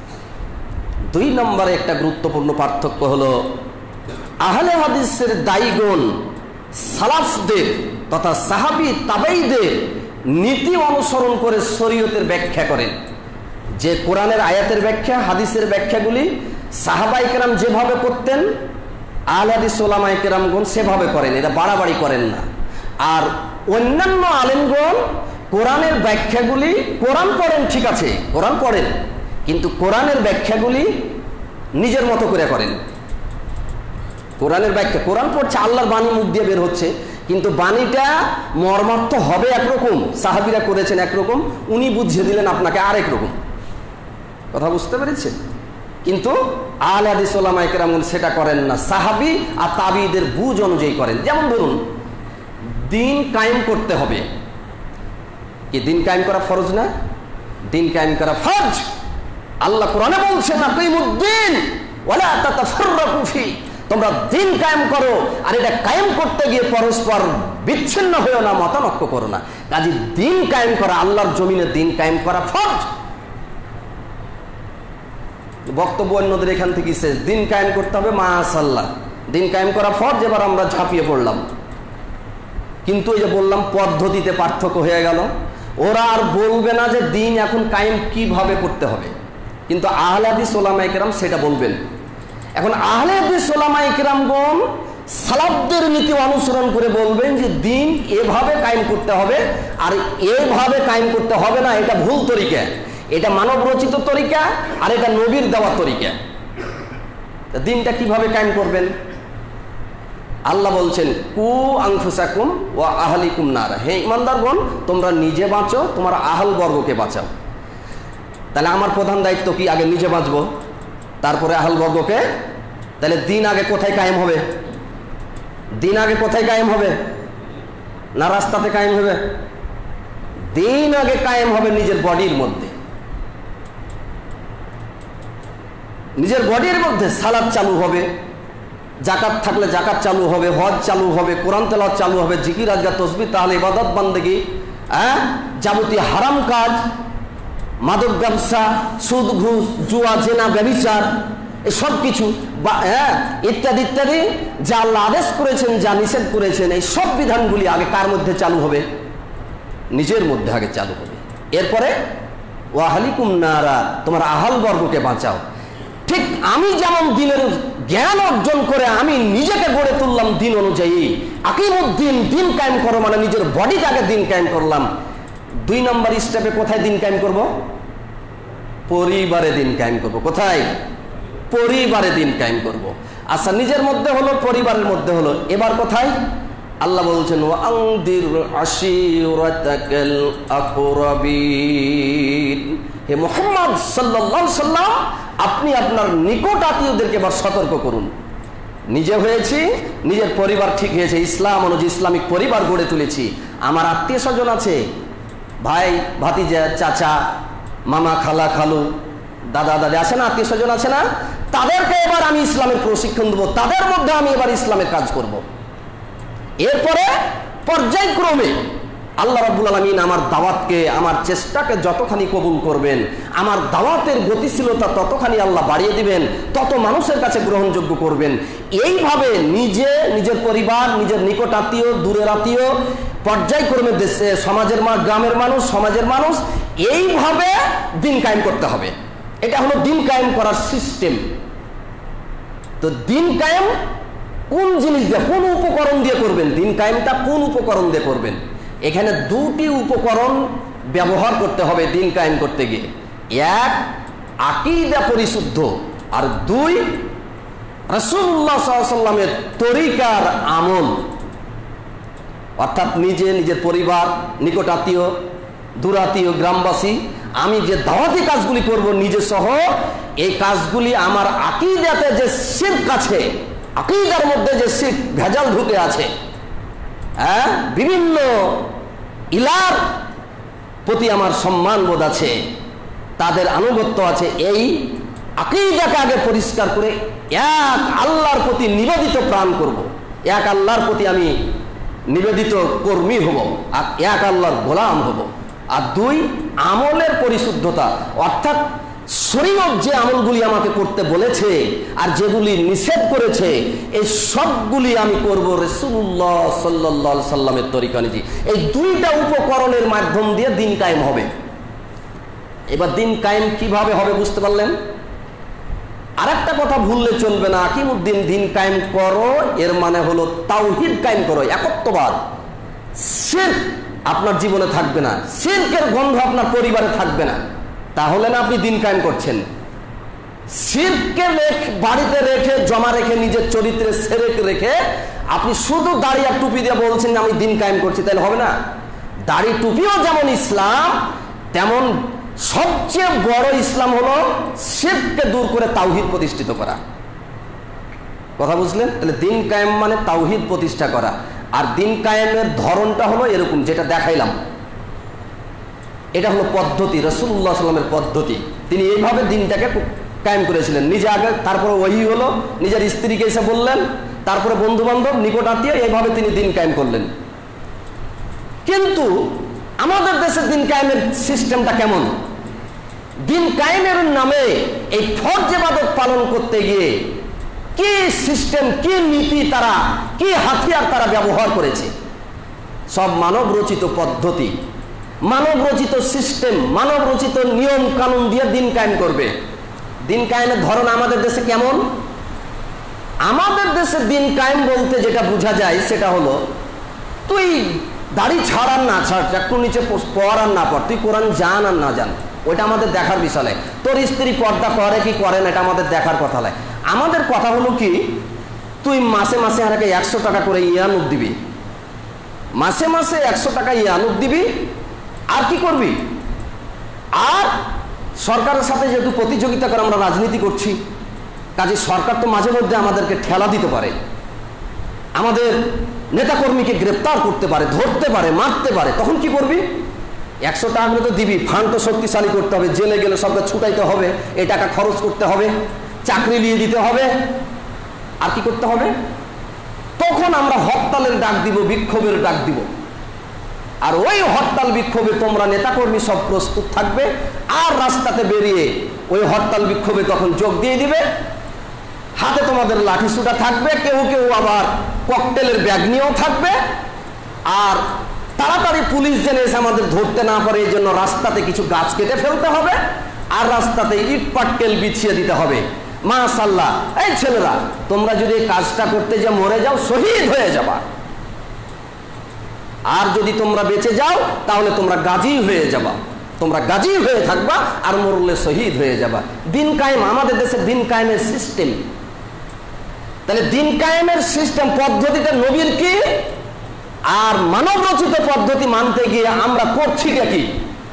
2 নম্বরে একটা গুরুত্বপূর্ণ পার্থক্য হলো, আহলে হাদিসের দায়ীগণ সালাফদের তথা সাহাবী তাবেঈদের নীতি অনুসরণ করে শরীয়তের ব্যাখ্যা করেন। যে কোরআনের আয়াতের ব্যাখ্যা, হাদিসের ব্যাখ্যাগুলি সাহাবায়ে কেরাম যেভাবে করতেন, আহলে হাদিস ওলামায়ে কেরামগণ সেভাবে করেন, এটা বাড়াবাড়ি করেন না। আর অন্যান্য আলেমগণ কোরআনের ব্যাখ্যাগুলি, কোরআন পড়েন ঠিক আছে, কোরআন পড়েন, কিন্তু কোরআনের ব্যাখ্যাগুলি নিজের মতো করে করেন। কোরআনের ব্যাখ্যা, কোরআন পড়ছে, আল্লাহর বাণী মুখ দিয়ে বের হচ্ছে, কিন্তু বাণীটা মর্মার্থ হবে একরকম, সাহাবীরা করেছেন একরকম, উনি বুঝিয়ে দিলেন আপনাকে আরেক রকম। কথা বুঝতে পেরেছেন? কিন্তু আহলে হাদিস উলামায়ে কেরাম সেটা করেন না, সাহাবী আর তাবিঈদের বুঝ অনুযায়ী করেন। যেমন ধরুন, দিন কায়েম করতে হবে, কি দিন কায়েম করা ফরজ না? দিন কায়েম করা ফরজ। আল্লাহ কোরআনে বলছেন, আকিমুদ্দিন ওয়ালা তাতাফাররাকু ফি, তোমরা দিন কায়েম করো, আর এটা কায়েম করতে গিয়ে পরস্পর বিচ্ছিন্ন হয়েও না, মতানক্য করো না। কাজে দিন কায়েম করা, আল্লাহর জমিনে দিন কায়েম করা ফরজ। বক্তব্য অন্যদের এখান থেকে শেষ, দিন কায়েম করতে হবে, মাশাআল্লাহ, দিন কায়েম করা ফরজ। এবার আমরা ঝাঁপিয়ে পড়লাম, কিন্তু এই যে বললাম পদ্ধতিতে পার্থক্য হয়ে গেল। ওরা আর বলবে না যে দিন এখন কায়েম কিভাবে করতে হবে, কিন্তু আহলে হাদিস উলামায়ে কেরাম সেটা বলবেন। এখন আহলে হাদিস উলামায়ে কেরামগণ সালাফদের নীতি অনুসরণ করে বলবেন যে দিন এভাবে কায়েম করতে হবে, আর এভাবে কায়েম করতে হবে না, এটা ভুল তরিকা, এটা মানব রচিত তরিকা, আর এটা নবীর দেওয়া তরিকা। দিনটা কিভাবে কায়েম করবেন? আল্লাহ বলছেন, কু আনফুসাকুম ওয়া আহলিকুম নারা, হে ইমানদারগণ, তোমরা নিজে বাঁচো, তোমার আহল বর্গকে বাঁচাও। তাহলে আমার প্রধান দায়িত্ব কি? আগে নিজে বাঁচবো, তারপরে আহল বর্গকে। তাহলে দিন আগে কোথায় কায়েম হবে? দিন আগে কোথায় কায়েম হবে? না রাস্তাতে কায়েম হবে? দিন আগে কায়েম হবে নিজের বডির মধ্যে। নিজের বডির মধ্যে সালাত চালু হবে, জাকাত থাকলে জাকাত চালু হবে, হজ চালু হবে, কোরআন তেলাওয়াত চালু হবে, জিকির আজগার তসবিহ তাহলে ইবাদত বান্দেগি, যাবতীয় হারাম কাজ, মাদক ব্যবসা, সুদ ঘুষ, জুয়া, জেনা, ব্যভিচার, সব কিছু ইত্যাদি ইত্যাদি যা আল্লাহ আদেশ করেছেন, যা নিষেধ করেছেন, এই সব বিধানগুলি আগে কার মধ্যে চালু হবে? নিজের মধ্যে আগে চালু হবে। এরপরে ওয়া আহলিকুম নারা, তোমার আহল বর্গকে বাঁচাও। ঠিক আমি যেমন দিনের জ্ঞান অর্জন করে আমি নিজেকে গড়ে তুললাম দিন অনুযায়ী, আকিমুদ্দিন, দিন কায়েম করো মানে নিজের বডিটাকে দিন কায়েম করলাম। 2 নম্বর স্টেপে কোথায় দিন কায়েম করব? পরিবারে দিন কায়েম করব। কোথায়? পরিবারে দিন কায়েম করব। আচ্ছা, নিজের মধ্যে হলো, পরিবারের মধ্যে হলো, এবার কোথায়? আল্লাহ বলছেন, ওয়ানদির আশিরাতাকাল আকরাবিন, হে মুহাম্মদ সাল্লাল্লাহু আলাইহি সাল্লাম, আপনি আপনার নিকট আত্মীয়দেরকে এবার সতর্ক করুন। নিজে হয়েছি, নিজের পরিবার ঠিক হয়েছে, ইসলাম অনুযায়ী ইসলামিক পরিবার গড়ে তুলেছি, আমার আত্মীয় স্বজন আছে, ভাই ভাতিজা, চাচা, মামা, খালা, খালু, দাদা, দাদি আছে না, আত্মীয় স্বজন আছে না, তাদেরকে এবার আমি ইসলামের প্রশিক্ষণ দেবো, তাদের মধ্যে আমি এবার ইসলামের কাজ করব। এরপরে পর্যায়ক্রমে আল্লাহ রাব্বুল আলামিন আমার দাওয়াতকে, আমার চেষ্টাকে যতখানি কবুল করবেন, আমার দাওয়াতের গতিশীলতা ততখানি আল্লাহ বাড়িয়ে দিবেন, তত মানুষের কাছে গ্রহণযোগ্য করবেন। এইভাবে নিজে, নিজের পরিবার, নিজের নিকট আত্মীয়, দূরের আত্মীয়, পর্যায়ক্রমে দেশে, সমাজের গ্রামের মানুষ, সমাজের মানুষ, এইভাবে দিন কায়েম করতে হবে। এটা হলো দিন কায়েম করার সিস্টেম। তো দিন কায়েম কোন জিনিস দিয়ে, কোন উপকরণ দিয়ে করবেন? দিন কায়েমটা কোন উপকরণ দিয়ে করবেন? এখানে 2টি উপকরণ ব্যবহার করতে হবে দিন কায়েম করতে গিয়ে। 1, আকীদা পরিশুদ্ধ, আর 2, রাসূলুল্লাহ সাল্লাল্লাহু আলাইহি ওয়াসাল্লামের তরিকার আমল। অর্থাৎ নিজে, নিজের পরিবার, নিকট আত্মীয়, দূরাত্মীয়, গ্রামবাসী, আমি যে দাওয়াতি কাজগুলি করব নিজে সহ, এই কাজগুলি আমার আকীদাতে যে শিরক আছে, আকীদার মধ্যে যে শিরক ভেজাল ঢুকে আছে, বিভিন্ন ইলার প্রতি আমার সম্মান বোধ আছে, তাদের আনুগত্য আছে, এই আকীদাকে আগে পরিষ্কার করে এক আল্লাহর প্রতি নিবেদিত প্রাণ করব, এক আল্লাহর প্রতি আমি নিবেদিত কর্মী হব, আর এক আল্লাহর গোলাম হব। আর 2, আমলের পরিশুদ্ধতা, অর্থাৎ শরীয়ত যে আমলগুলি আমাকে করতে বলেছে আর যেগুলি নিষেধ করেছে, এই সবগুলি আমি করব রাসূলুল্লাহ সাল্লাল্লাহু আলাইহি সাল্লামের তরিকা অনুযায়ী। এই 2টা উপকরণের মাধ্যম দিয়ে দিন কায়েম হবে। এবার দিন কায়েম কিভাবে হবে বুঝতে পারলেন? আরেকটা কথা ভুললে চলবে না, আকিমুদ্দিন, দিন কায়েম করো, এর মানে হলো তাওহীদ কায়েম করো, একত্ববাদ। শিরক আপনার জীবনে থাকবে না, শিরকের গন্ধ আপনার পরিবারে থাকবে না। তাহলে না আপনি দিন কায়েম করছেন। শিরকে বাড়িতে রেখে, জমা রেখে, নিজের চরিত্রে সেরেক রেখে আপনি শুধু দাড়ি আর টুপি দিয়ে বলছেন আমি দিন কায়েম করছি, তাহলে হবে না। দাড়ি টুপিও যেমন ইসলাম, তেমন সবচেয়ে বড় ইসলাম হলো শিরককে দূর করে তাওহীদ প্রতিষ্ঠিত করা। কথা বুঝলেন? তাহলে দিন কায়েম মানে তাওহীদ প্রতিষ্ঠা করা। আর দিন কায়েমের ধরনটা হলো এরকম, যেটা দেখাইলাম। এটা হলো পদ্ধতি, রাসূলুল্লাহ সাল্লাল্লাহু আলাইহি ওয়াসাল্লামের পদ্ধতি। তিনি এইভাবে দিনটাকে কায়েম করেছিলেন। নিজে আগে, তারপরে ওহী হলো, নিজের স্ত্রীকে এসে বললেন, তারপরে বন্ধু বান্ধব, নিকট আত্মীয়, এইভাবে তিনি দিন কায়েম করলেন। কিন্তু আমাদের দেশে দিন কায়েমের সিস্টেমটা কেমন? দিন কায়েমের নামে এই ফরজ ইবাদত পালন করতে গিয়ে কি সিস্টেম, কি নীতি তারা, কি হাতিয়ার তারা ব্যবহার করেছে। সব মানব রচিত পদ্ধতি, মানব রচিত সিস্টেম, মানব রচিত নিয়ম কানুন দিয়ে দিন কায়েম করবে। দিন কায়েমের ধরন আমাদের দেশে কেমন? আমাদের দেশে দিন কায়েম বলতে যেটা বোঝা যায় সেটা হলো, তুই দাড়ি ছাড় আর না ছাড়, একটু নিচে পড় আর না পড়, তুই কোরআন জান আর না জান, ওইটা আমাদের দেখার বিষয় নয়। তোর স্ত্রী পর্দা করে কি করে না, এটা আমাদের দেখার কথা নয়। আমাদের কথা হলো কি, তুই মাসে মাসে আর 100 টাকা করে ইয়ানুক দিবি, মাসে মাসে 100 টাকা ইয়ানুক দিবি, আর কি করবি? আর সরকারের সাথে যেহেতু প্রতিযোগিতা করে আমরা রাজনীতি করছি, কাজে সরকার তো মাঝে মধ্যে আমাদেরকে ঠেলা দিতে পারে, আমাদের নেতাকর্মীকে গ্রেপ্তার করতে পারে, ধরতে পারে, মারতে পারে। তখন কি করবি? 100 টাকা করে তো দিবি, ফান্ড তো শক্তিশালী করতে হবে, জেলে গেলে সবকে ছুটাইতে হবে, এই টাকা খরচ করতে হবে, চাকরি নিয়ে দিতে হবে, আর কি করতে হবে? তখন আমরা হরতালের ডাক দিব, বিক্ষোভের ডাক দিব। আর ওই হরতাল বিক্ষোভে তোমরা নেতাকর্মী সব প্রস্তুত থাকবে, আর রাস্তাতে বেরিয়ে ওই হরতাল বিক্ষোভে তখন যোগ দিয়ে দিবে। হাতে তোমাদের লাঠি সুটা থাকবে, কেউ কেউ আবার ককটেলের ব্যাগ নিয়েও থাকবে। আর তাড়াতাড়ি পুলিশ যেন এসে আমাদের ধরতে না পারে, এই জন্য রাস্তাতে কিছু গাছ কেটে ফেলতে হবে, আর রাস্তাতে ইট পাটকেল বিছিয়ে দিতে হবে। মাশাআল্লাহ, এই ছেলেরা তোমরা যদি এই কাজটা করতে যে মরে যাও, শহীদ হয়ে যাবা, আর যদি তোমরা বেঁচে যাও তাহলে তোমরা গাজী হয়ে যাবা, তোমরা গাজী হয়ে থাকবা, আর মরলে শহীদ হয়ে যাবা। দিন কায়েম আমাদের দেশে দিন কায়েমের সিস্টেম। তাহলে দিন কায়েমের সিস্টেম পদ্ধতিটা নবীর কি, আর মানব রচিত পদ্ধতি মানতে গিয়ে আমরা করছিটা কি?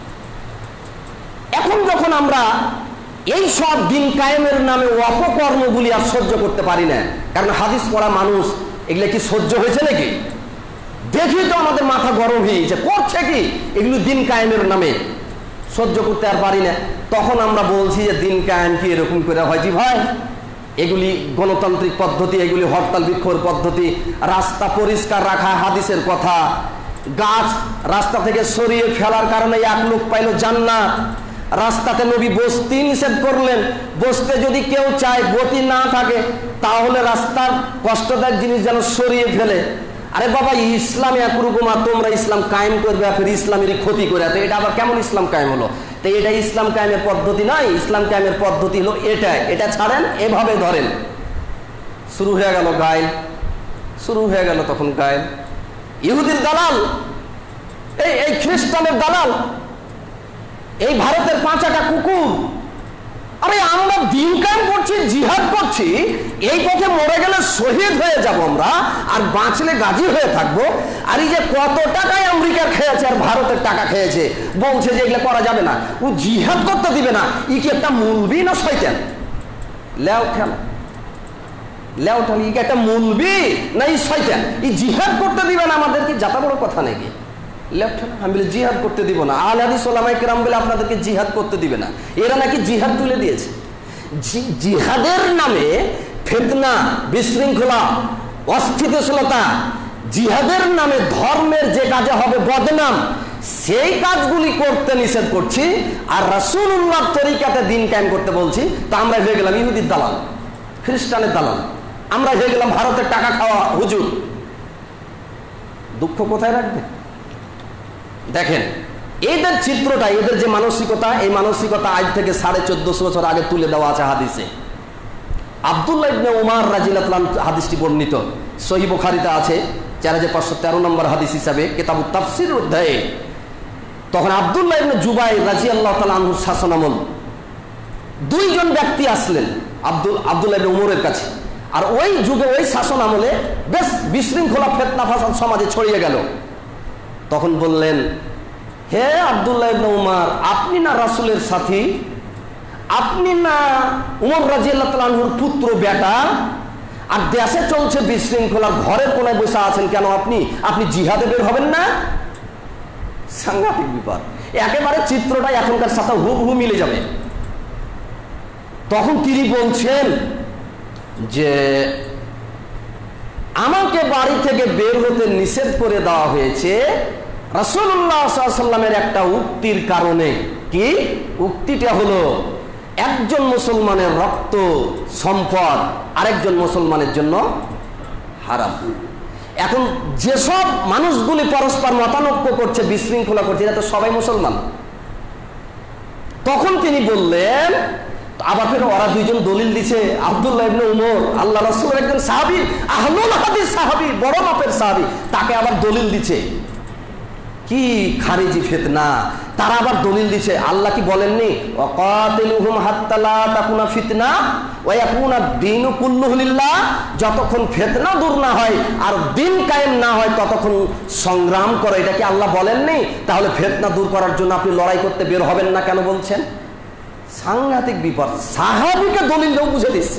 এখন যখন আমরা এই সব দিন কায়েমের নামে অপকর্মগুলি আর সহ্য করতে পারি না, কারণ হাদিস পড়া মানুষ এগুলো কি সহ্য হয়েছে নাকি? দেখি তো আমাদের মাথা গরম হয়ে গেছে, করছে কি এগুলো দিন কায়েমের নামে, সহ্য করতে আর পারি না। তখন আমরা বলছি যে দিন কায়েম কি এরকম করে হয়? জি ভাই, এগুলি গণতান্ত্রিক পদ্ধতি, এগুলি হরতাল বিক্ষোভের পদ্ধতি, রাস্তা পরিষ্কার রাখা হাদিসের কথা, গাছ রাস্তা থেকে সরিয়ে ফেলার কারণে 1 লোক পাইল জান্নাত, রাস্তাতে নবী বসতি নিষেধ করলেন, বসতে যদি কেউ চায়, গতি না থাকে, তাহলে রাস্তার কষ্টদায়ক জিনিস যেন সরিয়ে ফেলে। আরে বাবা, ইসলাম একরকমা, তোমরা ইসলাম কায়েম করবে, ফের ইসলামের ক্ষতি করে, তো এটা আবার কেমন ইসলাম কায়েম হলো? তো এটা ইসলাম কায়েমের পদ্ধতি নয়। ইসলাম কায়েমের পদ্ধতি হলো এটা ছাড়েন, এভাবে ধরেন। শুরু হয়ে গেল গায়েল, শুরু হয়ে গেল তখন গায়েল। ইহুদির দালাল, এই খ্রিস্টানের দালাল, এই ভারতের 5টা কুকুর। আরে আমরা দিন কায়েম করছি, জিহাদ করছি, এই পথে মরে গেলে শহীদ হয়ে যাব আমরা, আর বাঁচলে গাজী হয়ে থাকবো। আর এই যে কত টাকায় আমেরিকা খেয়েছে আর ভারতের টাকা খেয়েছে, বলছে যে এগুলো করা যাবে না, ও জিহাদ করতে দিবে না। ই কি একটা মুলবি না শয়তান? লেও ঠেলা, লেও ঠেলা, ই কি একটা মুলবি না এই শয়তান? এই জিহাদ করতে দিবে না আমাদের, কি যাতা বড় কথা নাকি? আমি বলি জিহাদ করতে দিব না। আহলে হাদিস ওলামায়ে কেরাম বলে আপনাদেরকে জিহাদ করতে দিবে না, এরা নাকি জিহাদ তুলে দিয়েছে। জিহাদের নামে ফিতনা, বিশৃঙ্খলা, অস্থিতিশীলতা, জিহাদের নামে ধর্মের যে কাজে হবে বদনাম, সেই কাজগুলি করতে নিষেধ করছি, আর রাসূলুল্লাহর তরিকাতে দিন কায়েম করতে বলছি। তা আমরা হয়ে গেলাম ইহুদির দালাল, খ্রিস্টানের দালাল, আমরা হয়ে গেলাম ভারতের টাকা খাওয়া হুজুর। দুঃখ কোথায় রাখবে? দেখেন এদের চিত্রটা, এদের যে মানসিকতা, এই মানসিকতা আজ থেকে 1450 বছর আগে তুলে দেওয়া আছে হাদিসে। আব্দুল্লাহ ইবনে উমর রাদিয়াল্লাহু আনহু হাদিসটি বর্ণিত, সহিহ বুখারীতে আছে 4513 নম্বর হাদিস হিসাবে, কিতাবুত তাফসীর অধ্যায়ে। তখন আব্দুল্লাহ ইবনে জুবাইর রাদিয়াল্লাহু তাআলা আনহুর শাসনামল দুইজন ব্যক্তি আসলেন আব্দুল্লাহ ইবনে উমরের কাছে। আর ওই যুগে ওই শাসন আমলে বেশ বিশৃঙ্খলা ফিতনা ফাসাদ সমাজে ছড়িয়ে গেল। তখন বললেন, হে আব্দুল্লাহ ইবনে উমর, আপনি না রাসূলের সাথী, আপনি না উমর রাদিয়াল্লাহু তাআলা আনহুর পুত্র বেটা, আর দেশে চলছে বিশৃঙ্খলা, ঘরের কোনায় বসে আছেন কেন? আপনি জিহাদে বের হবেন না? সাংঘাতিক ব্যাপার, একেবারে চিত্রটা এখনকার সাথে হুবহু মিলে যাবে। তখন তিনি বলছেন যে আমাকে বাড়ি থেকে বের হতে নিষেধ করে দেওয়া হয়েছে রাসূলুল্লাহ সাল্লাল্লাহু আলাইহি ওয়াসাল্লামের একটা উক্তির কারণে। কি উক্তিটা হলো, একজন মুসলমানের রক্ত সম্পদ আরেকজন মুসলমানের জন্য হারাম। এখন যেসব মানুষগুলি পরস্পর মতানৈক্য করছে, বিশৃঙ্খলা করছে, এটা তো সবাই মুসলমান। তখন তিনি বললেন, আবার ফের ওরা দুইজন দলিল দিছে, আব্দুল্লাহ ইবনে উমর আল্লাহ রাসূলের একজন সাহাবী, আহলুল হাদিস সাহাবী, বড় মাপের সাহাবী, তাকে আবার দলিল দিছে। কি খারিজি ফিতনা! তারা আবার দলিল দিছে, আল্লাহ কি বলেননি ওয়াকাতিলুহুম হাত্তা লা তাকুনা ফিতনা ওয়া ইয়াকুনা দ্বীনু কুল্লুহু লিল্লাহ? যতক্ষণ ফিতনা দূর না হয় আর দ্বীন কায়েম না হয় ততক্ষণ সংগ্রাম করো, এটা কি আল্লাহ বলেননি? তাহলে ফিতনা দূর করার জন্য আপনি লড়াই করতে বের হবেন না কেন বলছেন? সাংঘাতিক বিপদ, সাহাবীকে দলিল দেও বুঝে দিস।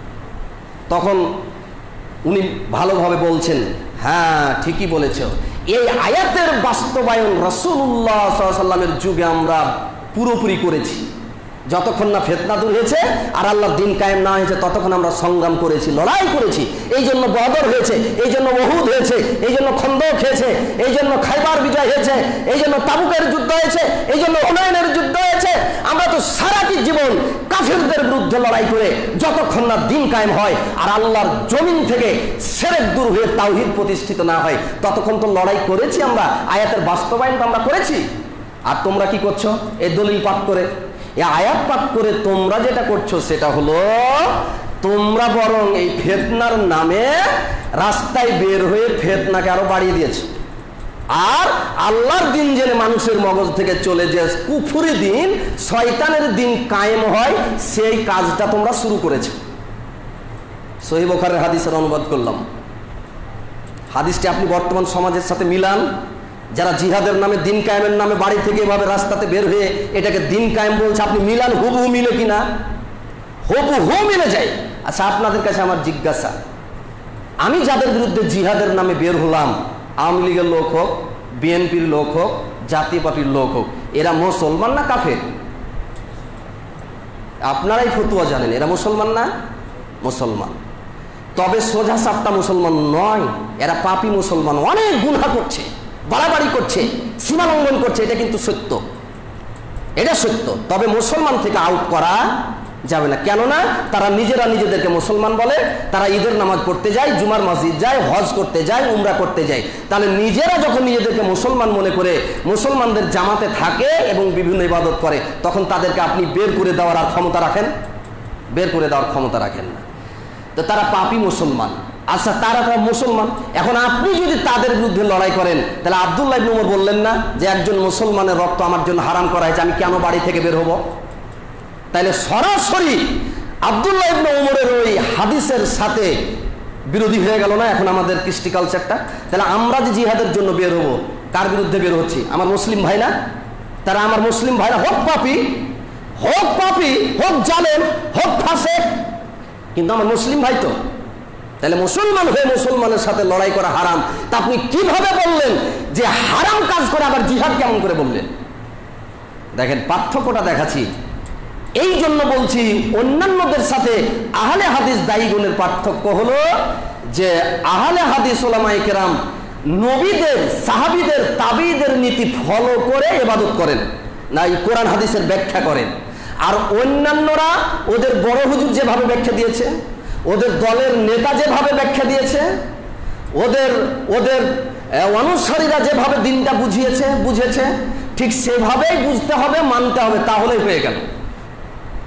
তখন উনি ভালোভাবে বলছেন, হ্যাঁ ঠিকই বলেছ, এই আয়াতের বাস্তবায়ন রাসূলুল্লাহ সাল্লাল্লাহু আলাইহি ওয়াসাল্লামের যুগে আমরা পুরোপুরি করেছি। যতক্ষণ না ফিতনা দূর হয়েছে আর আল্লাহর দ্বীন কায়েম না হয়েছে ততক্ষণ আমরা সংগ্রাম করেছি, লড়াই করেছি। এই জন্য বদর হয়েছে, এই জন্য উহুদ হয়েছে, এই জন্য খন্দক হয়েছে, এই জন্য খাইবার বিজয় হয়েছে, এই জন্য তাবুকের যুদ্ধ হয়েছে, এই জন্য হুনাইনের যুদ্ধ হয়েছে। আমরা তো সারাটি জীবন কাফিরদের বিরুদ্ধে লড়াই করে যতক্ষণ না দ্বীন কায়েম হয় আর আল্লাহর জমিন থেকে শিরক দূর হয়ে তাওহীদ প্রতিষ্ঠিত না হয় ততক্ষণ তো লড়াই করেছি আমরা। আয়াতের বাস্তবায়ন তো আমরা করেছি। আর তোমরা কি করছো? এই দলিল পাঠ করে, এই আয়াত পাঠ করে তোমরা যেটা করছো সেটা হলো, তোমরা বরং এই ফিতনার নামে রাস্তায় বের হয়ে ফিতনাকে আরো বাড়িয়ে দিয়েছো। আর আল্লাহর দিন জেনে মানুষের মগজ থেকে চলে যে কুফরি দিন, শয়তানের দিন কায়েম হয়, সেই কাজটা তোমরা শুরু করেছো। সহিহ বুখারীর হাদিসের অনুবাদ করলাম। হাদিসটি আপনি বর্তমান সমাজের সাথে মিলান। যারা জিহাদের নামে, দিন কায়েমের নামে বাড়ি থেকে এভাবে রাস্তাতে বের হয়ে এটাকে দিন কায়েম বলছে, আপনি মিলান, হুবহু মিলে কিনা? হুবহু মিলে যায়। আচ্ছা, আপনাদের কাছে আমার জিজ্ঞাসা, আমি যাদের বিরুদ্ধে জিহাদের নামে বের হলাম, আওয়ামী লীগের লোক হোক, বিএনপির লোক হোক, জাতীয় পার্টির লোক হোক, এরা মুসলমান না কাফের? আপনারাই ফতুয়া জানেন, এরা মুসলমান না? মুসলমান। তবে সোজা সাপটা মুসলমান নয়, এরা পাপী মুসলমান, অনেক গুনাহ করছে, বাড়াবাড়ি করছে, সীমা লঙ্ঘন করছে, এটা কিন্তু সত্য, এটা সত্য। তবে মুসলমান থেকে আউট করা যাবে না। কেননা তারা নিজেরা নিজেদেরকে মুসলমান বলে, তারা ঈদের নামাজ পড়তে যায়, জুমার মসজিদ যায়, হজ করতে যায়, উমরা করতে যায়। তাহলে নিজেরা যখন নিজেদেরকে মুসলমান মনে করে মুসলমানদের জামাতে থাকে এবং বিভিন্ন ইবাদত করে, তখন তাদেরকে আপনি বের করে দেওয়ার আর ক্ষমতা রাখেন? বের করে দেওয়ার ক্ষমতা রাখেন না। তো তারা পাপী মুসলমান। আচ্ছা, তারা মুসলমান। এখন আপনি যদি তাদের বিরুদ্ধে লড়াই করেন, তাহলে আব্দুল্লাহ ইবনে উমর বললেন না যে একজন মুসলমানের রক্ত আমার জন্য হারাম করা হয়েছে, আমি কেন বাড়ি থেকে বের হব? তাইলে সরাসরি আব্দুল্লাহ ইবনে উমরের ওই হাদিসের সাথে বিরোধী হয়ে গেল না এখন আমাদের কৃষ্টি কালচারটা? তাহলে আমরা যে জিহাদের জন্য বের হব, কার বিরুদ্ধে বের হচ্ছি? আমার মুসলিম ভাই না? তারা আমার মুসলিম ভাইরা হোক পাপী, হোক পাপী, হোক জালেম, হোক ফাসেক, কিন্তু আমার মুসলিম ভাই তো। তাহলে মুসলমান হয়ে মুসলমানের সাথে লড়াই করা হারাম, তা আপনি কিভাবে বললেন যে হারাম কাজ করে আবার জিহাদ কেমন করে বললেন? দেখেন, পার্থক্যটা দেখাচ্ছি। এই জন্য বলছি, অন্যান্যদের সাথে আহলে হাদিস দায়ীগুণের পার্থক্য হলো যে আহলে হাদিস উলামায়ে কেরাম নবীদের, সাহাবীদের, তাবিঈদের নীতি ফলো করে ইবাদত করেন না, এই কোরআন হাদিসের ব্যাখ্যা করেন। আর অন্যান্যরা ওদের বড় হুজুর যেভাবে ব্যাখ্যা দিয়েছে, ওদের দলের নেতা যেভাবে ব্যাখ্যা দিয়েছে, ওদের অনুসারীরা যেভাবে দিনটা বুঝেছে, ঠিক সেভাবেই বুঝতে হবে, মানতে হবে, তাহলেই হয়ে গেল।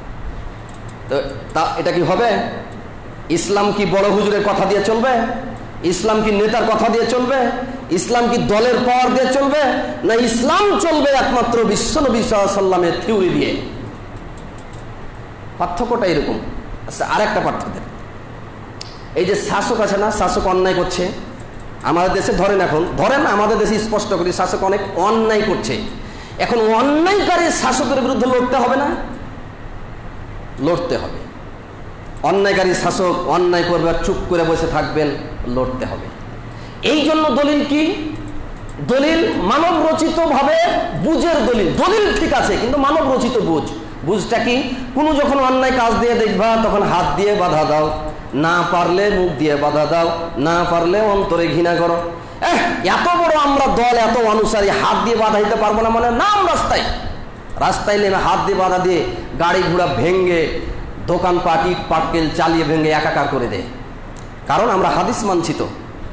তো এটা কি হবে? ইসলাম কি বড় হুজুরের কথা দিয়ে চলবে? ইসলাম কি নেতার কথা দিয়ে চলবে? ইসলাম কি দলের পাওয়ার দিয়ে চলবে? না ইসলাম চলবে একমাত্র বিশ্বনবী সাল্লাল্লাহু আলাইহি ওয়াসাল্লামের থিওরি দিয়ে? পার্থক্যটা এরকম। আচ্ছা, আরেকটা পার্থক্য, এই যে শাসক আছে না, শাসক অন্যায় করছে আমাদের দেশে, ধরেন আমাদের দেশে স্পষ্ট করি, শাসক অনেক অন্যায় করছে। এখন অন্যায়কারী শাসকের বিরুদ্ধে লড়তে হবে না? লড়তে হবে। অন্যায়কারী শাসক অন্যায় করবে আর চুপ করে বসে থাকবেন? লড়তে হবে। এই জন্য দলিল কি? দলিল মানব রচিত ভাবে বুঝের দলিল। দলিল ঠিক আছে, কিন্তু মানব রচিত বুঝটা কি? কোনো যখন অন্যায় কাজ দিয়ে দেখবা তখন হাত দিয়ে বাধা দাও, না পারলে মুখ দিয়ে বাধা দাও, না পারলে অন্তরে ঘৃণা করো। এত বড় আমরা দল, এত অনুসারী, হাত দিয়ে বাধা দিতে পারবো না মানে নাম রাস্তায় নেমে হাত দিয়ে বাধা দিয়ে গাড়ি ঘোড়া ভেঙ্গে, দোকানপাট ইট পাটকেল চালিয়ে ভেঙ্গে একাকার করে দেয়। কারণ আমরা হাদিস মানছি। তো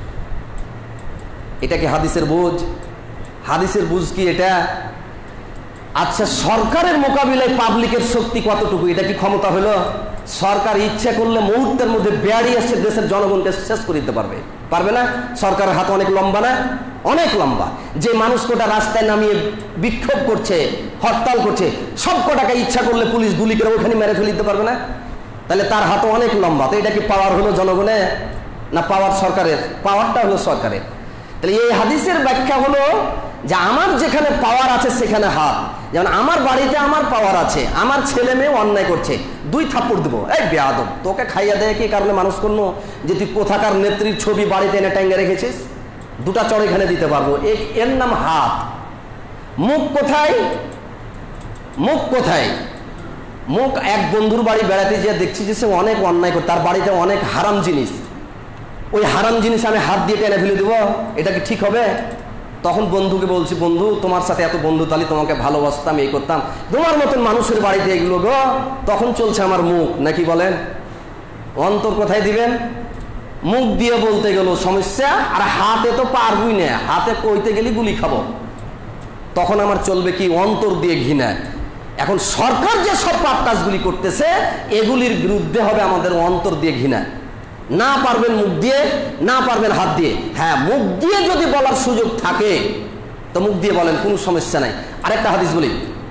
এটা কি হাদিসের বুঝ? হাদিসের বুঝ কি এটা? আচ্ছা, সরকারের মোকাবিলায় পাবলিকের শক্তি কতটুকু? এটা কি ক্ষমতা হলো? সরকার ইচ্ছে করলে মুহূর্তের মধ্যে বেড়ি এসে দেশের জনগণকে শেষ করে দিতে পারবে না? সরকারের হাত অনেক লম্বা না? অনেক লম্বা। যে মানুষ কোটা রাস্তায় নামিয়ে বিক্ষোভ করছে, হরতাল করছে, সব কটাকে ইচ্ছা করলে পুলিশ গুলি করে ওখানে মেরে ফেলে দিতে পারবে না? তাহলে তার হাতও অনেক লম্বা। তো এটা কি পাওয়ার হলো জনগণের না পাওয়ার সরকারের? পাওয়ারটা হলো সরকারের। তাহলে এই হাদিসের ব্যাখ্যা হলো যে আমার যেখানে পাওয়ার আছে সেখানে হাত। যেমন আমার বাড়িতে আমার পাওয়ার আছে, আমার ছেলে মেয়ে অন্যায় করছে, 2 থাপ্পড় দেবো, এই বেয়াদব, তোকে খাইয়া দেয় কি কারণে মানুষ করলো? যে তুই কোথাকার নেত্রীর ছবি বাড়িতে এনে টাঙ্গে রেখেছিস, 2টা চড় এখানে দিতে পারবো। এর নাম হাত। মুখ কোথায়? মুখ এক বন্ধুর বাড়ি বেড়াতে গিয়ে দেখছি যে সে অনেক অন্যায় করে, তার বাড়িতে অনেক হারাম জিনিস, ওই হারাম জিনিস আমি হাত দিয়ে টেনে ফেলে দেবো, এটা কি ঠিক হবে? তখন বন্ধুকে বলছি, বন্ধু তোমার সাথে এত বন্ধু, তাহলে তোমাকে ভালোবাসতাম, এই করতাম, তোমার মতন মানুষের বাড়িতে এগুলো গো। তখন চলছে আমার মুখ, নাকি বলেন? অন্তর কোথায় দিবেন? মুখ দিয়ে বলতে গেল সমস্যা, আর হাতে তো পারবই না, হাতে কইতে গেলে গুলি খাবো। তখন আমার চলবে কি? অন্তর দিয়ে ঘৃণা। এখন সরকার যে সব পাপ কাজগুলি করতেছে, এগুলির বিরুদ্ধে হবে আমাদের অন্তর দিয়ে ঘৃণা। না পারবেন মুখ দিয়ে, না পারবেন হাত দিয়ে। হ্যাঁ, মুখ দিয়ে যদি বলার সুযোগ থাকে তো মুখ দিয়ে বলেন, কোনো সমস্যা নাই। আরেকটা হাদিস বলি,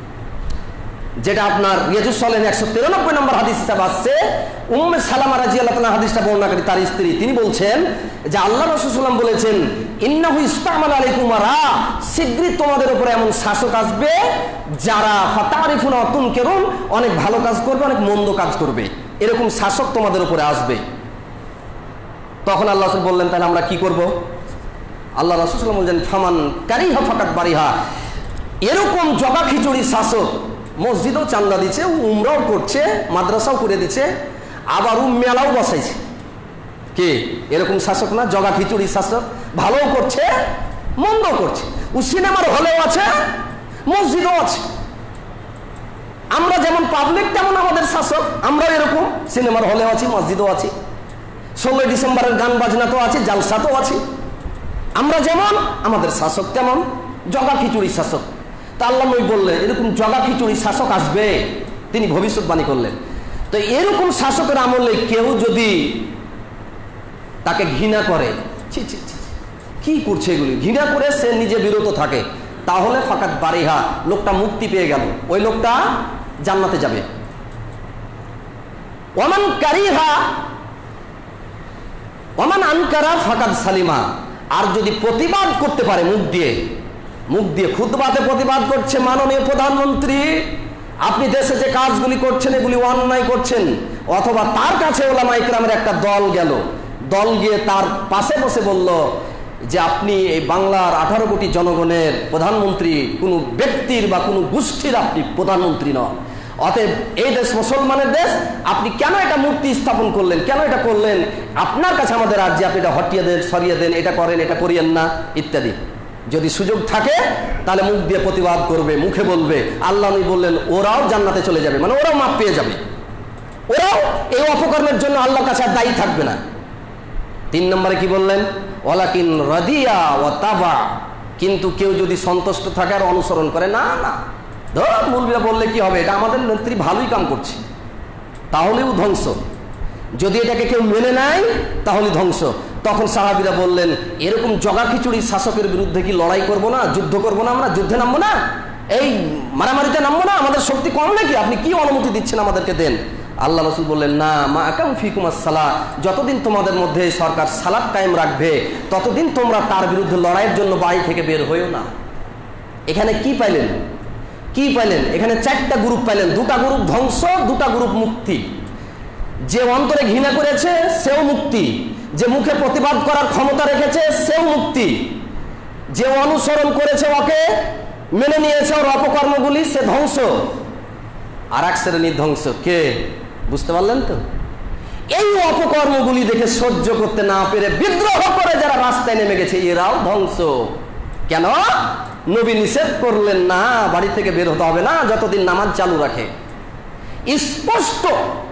যেটা আপনার রিয়াজুস সালেহিন 193 নম্বর হাদিস হিসাবে আসছে। উম্মে সালামা রাদিয়াল্লাহু তাআলা হাদিসটা বর্ণনাকারী, তার স্ত্রী, তিনি বলছেন যে আল্লাহ রাসূল সাল্লাল্লাহু আলাইহি ওয়াসাল্লাম বলেছেন, ইন্নাহু ইস্তামালা আলাইকুম রা, শীঘ্রই তোমাদের উপরে এমন শাসক আসবে যারা ফাতারিফুনা ওয়া তুনকিরুন, অনেক ভালো কাজ করবে, অনেক মন্দ কাজ করবে, এরকম শাসক তোমাদের উপরে আসবে। তখন আল্লাহ রাসূল বললেন, তাহলে আমরা কি করব? আল্লাহ রাসূল সাল্লাল্লাহু আলাইহি ওয়াসাল্লাম বললেন, ফামান কারিহা ফাকাত বারিহা, এরকম জগা খিচুড়ি শাসক, মসজিদও চান্দা দিচ্ছে, উমরাও করছে, মাদ্রাসাও করে দিচ্ছে, আবার মেলাও বসাইছে, কে? এরকম শাসক না? জগা খিচুড়ি শাসক, ভালোও করছে মন্দ করছে। ও সিনেমার হলেও আছে, মসজিদও আছে। আমরা যেমন পাবলিক তেমন আমাদের শাসক, আমরাও এরকম সিনেমার হলেও আছি, মসজিদও আছি, 16 ডিসেম্বরের গান বাজনা তো আছে, জালসাতেও আছি। আমরা যেমন আমাদের শাসক তেমন, জগা খিচুড়ি শাসক। তা আল্লাহ নবী বললেন, এরকম জগা খিচুড়ি শাসক আসবে, তিনি ভবিষ্যৎবাণী করলেন। তো এরকম শাসকের আমলে কেউ যদি তাকে ঘৃণা করে, কি করছে এগুলি, ঘৃণা করে সে নিজে বিরত থাকে, তাহলে ফাকাত বারিহা, লোকটা মুক্তি পেয়ে গেল, ওই লোকটা জান্নাতে যাবে। ওমান কারিহা ওমান আনকারা ফাকাত সালিমা, আর যদি প্রতিবাদ করতে পারে মুখ দিয়ে খুতবাতে প্রতিবাদ করছে, মাননীয় প্রধানমন্ত্রী আপনি দেশে যে কাজগুলি করছেন এগুলি অন্যায় করছেন, অথবা তার কাছে ওলামা ইকরামের একটা দল গিয়ে তার পাশে বসে বলল যে আপনি এই বাংলার 18 কোটি জনগণের প্রধানমন্ত্রী, কোনো ব্যক্তির বা কোনো গোষ্ঠীর আপনি প্রধানমন্ত্রী নন, অতএব এই দেশ মুসলমানের দেশ, আপনি কেন এটা মূর্তি স্থাপন করলেন, কেন এটা করলেন, আপনার কাছে আমাদের আর্জি, আপনি এটা হটিয়ে দেন, সরিয়ে দেন, এটা করেন, এটা করিয়েন না, ইত্যাদি। যদি সুযোগ থাকে তাহলে মুখ দিয়ে প্রতিবাদ করবে, মুখে বলবে। আল্লাহ নবী বললেন ওরাও জান্নাতে চলে যাবে, মানে ওরাও মাপ পেয়ে যাবে, ওরাও এই অপকর্মের জন্য আল্লাহর কাছে আর দায়ী থাকবে না। 3 নম্বরে কি বললেন? ওয়ালাকিন রাদিয়া ওয়া তাবা, কিন্তু কেউ যদি সন্তুষ্ট থাকে আর অনুসরণ করে, না ধর মুলবিরা বললে কি হবে, এটা আমাদের নেত্রী ভালোই কাম করছে, তাহলেও ধ্বংস। যদি এটাকে কেউ মেনে নেয় তাহলে ধ্বংস। তখন সাহাবীরা বললেন, এরকম জগা খিচুড়ি শাসকের বিরুদ্ধে কি লড়াই করব না, যুদ্ধ করব না, আমরা যুদ্ধে নামবো না, এই মারামারিতে নামবো না, আমাদের শক্তি কম নাকি, আপনি কি অনুমতি দিচ্ছেন, আমাদেরকে দেন। আল্লাহ রাসূল বললেন, না, মা আকাম ফিকুমাস সালাত, যতদিন তোমাদের মধ্যে সরকার সালাত কায়েম রাখবে ততদিন তোমরা তার বিরুদ্ধে লড়াইয়ের জন্য বাড়ি থেকে বের হইও না। এখানে কি পাইলেন? কি পাইলেন? এখানে চারটা গ্রুপ পাইলেন, দুটা গ্রুপ ধ্বংস, দুটা গ্রুপ মুক্তি। যে অন্তরে ঘৃণা করেছে সেও মুক্তি, যে মুখে প্রতিবাদ করার ক্ষমতা রেখেছে সেও মুক্তি, যে অনুসরণ করেছে ওকে মেনে নিয়েছে ওর অপকর্মগুলি সে ধ্বংস। আর এক শ্রেণীর ধ্বংস কে? বুঝতে পারলেন তো? এই অপকর্মগুলি দেখে সহ্য করতে না পেরে বিদ্রোহ করে যারা রাস্তায় নেমে গেছে এরাও ধ্বংস। কেন? নবী নিষেধ করলেন না, বাড়ি থেকে বের হতে হবে না যতদিন নামাজ চালু রাখে। স্পষ্ট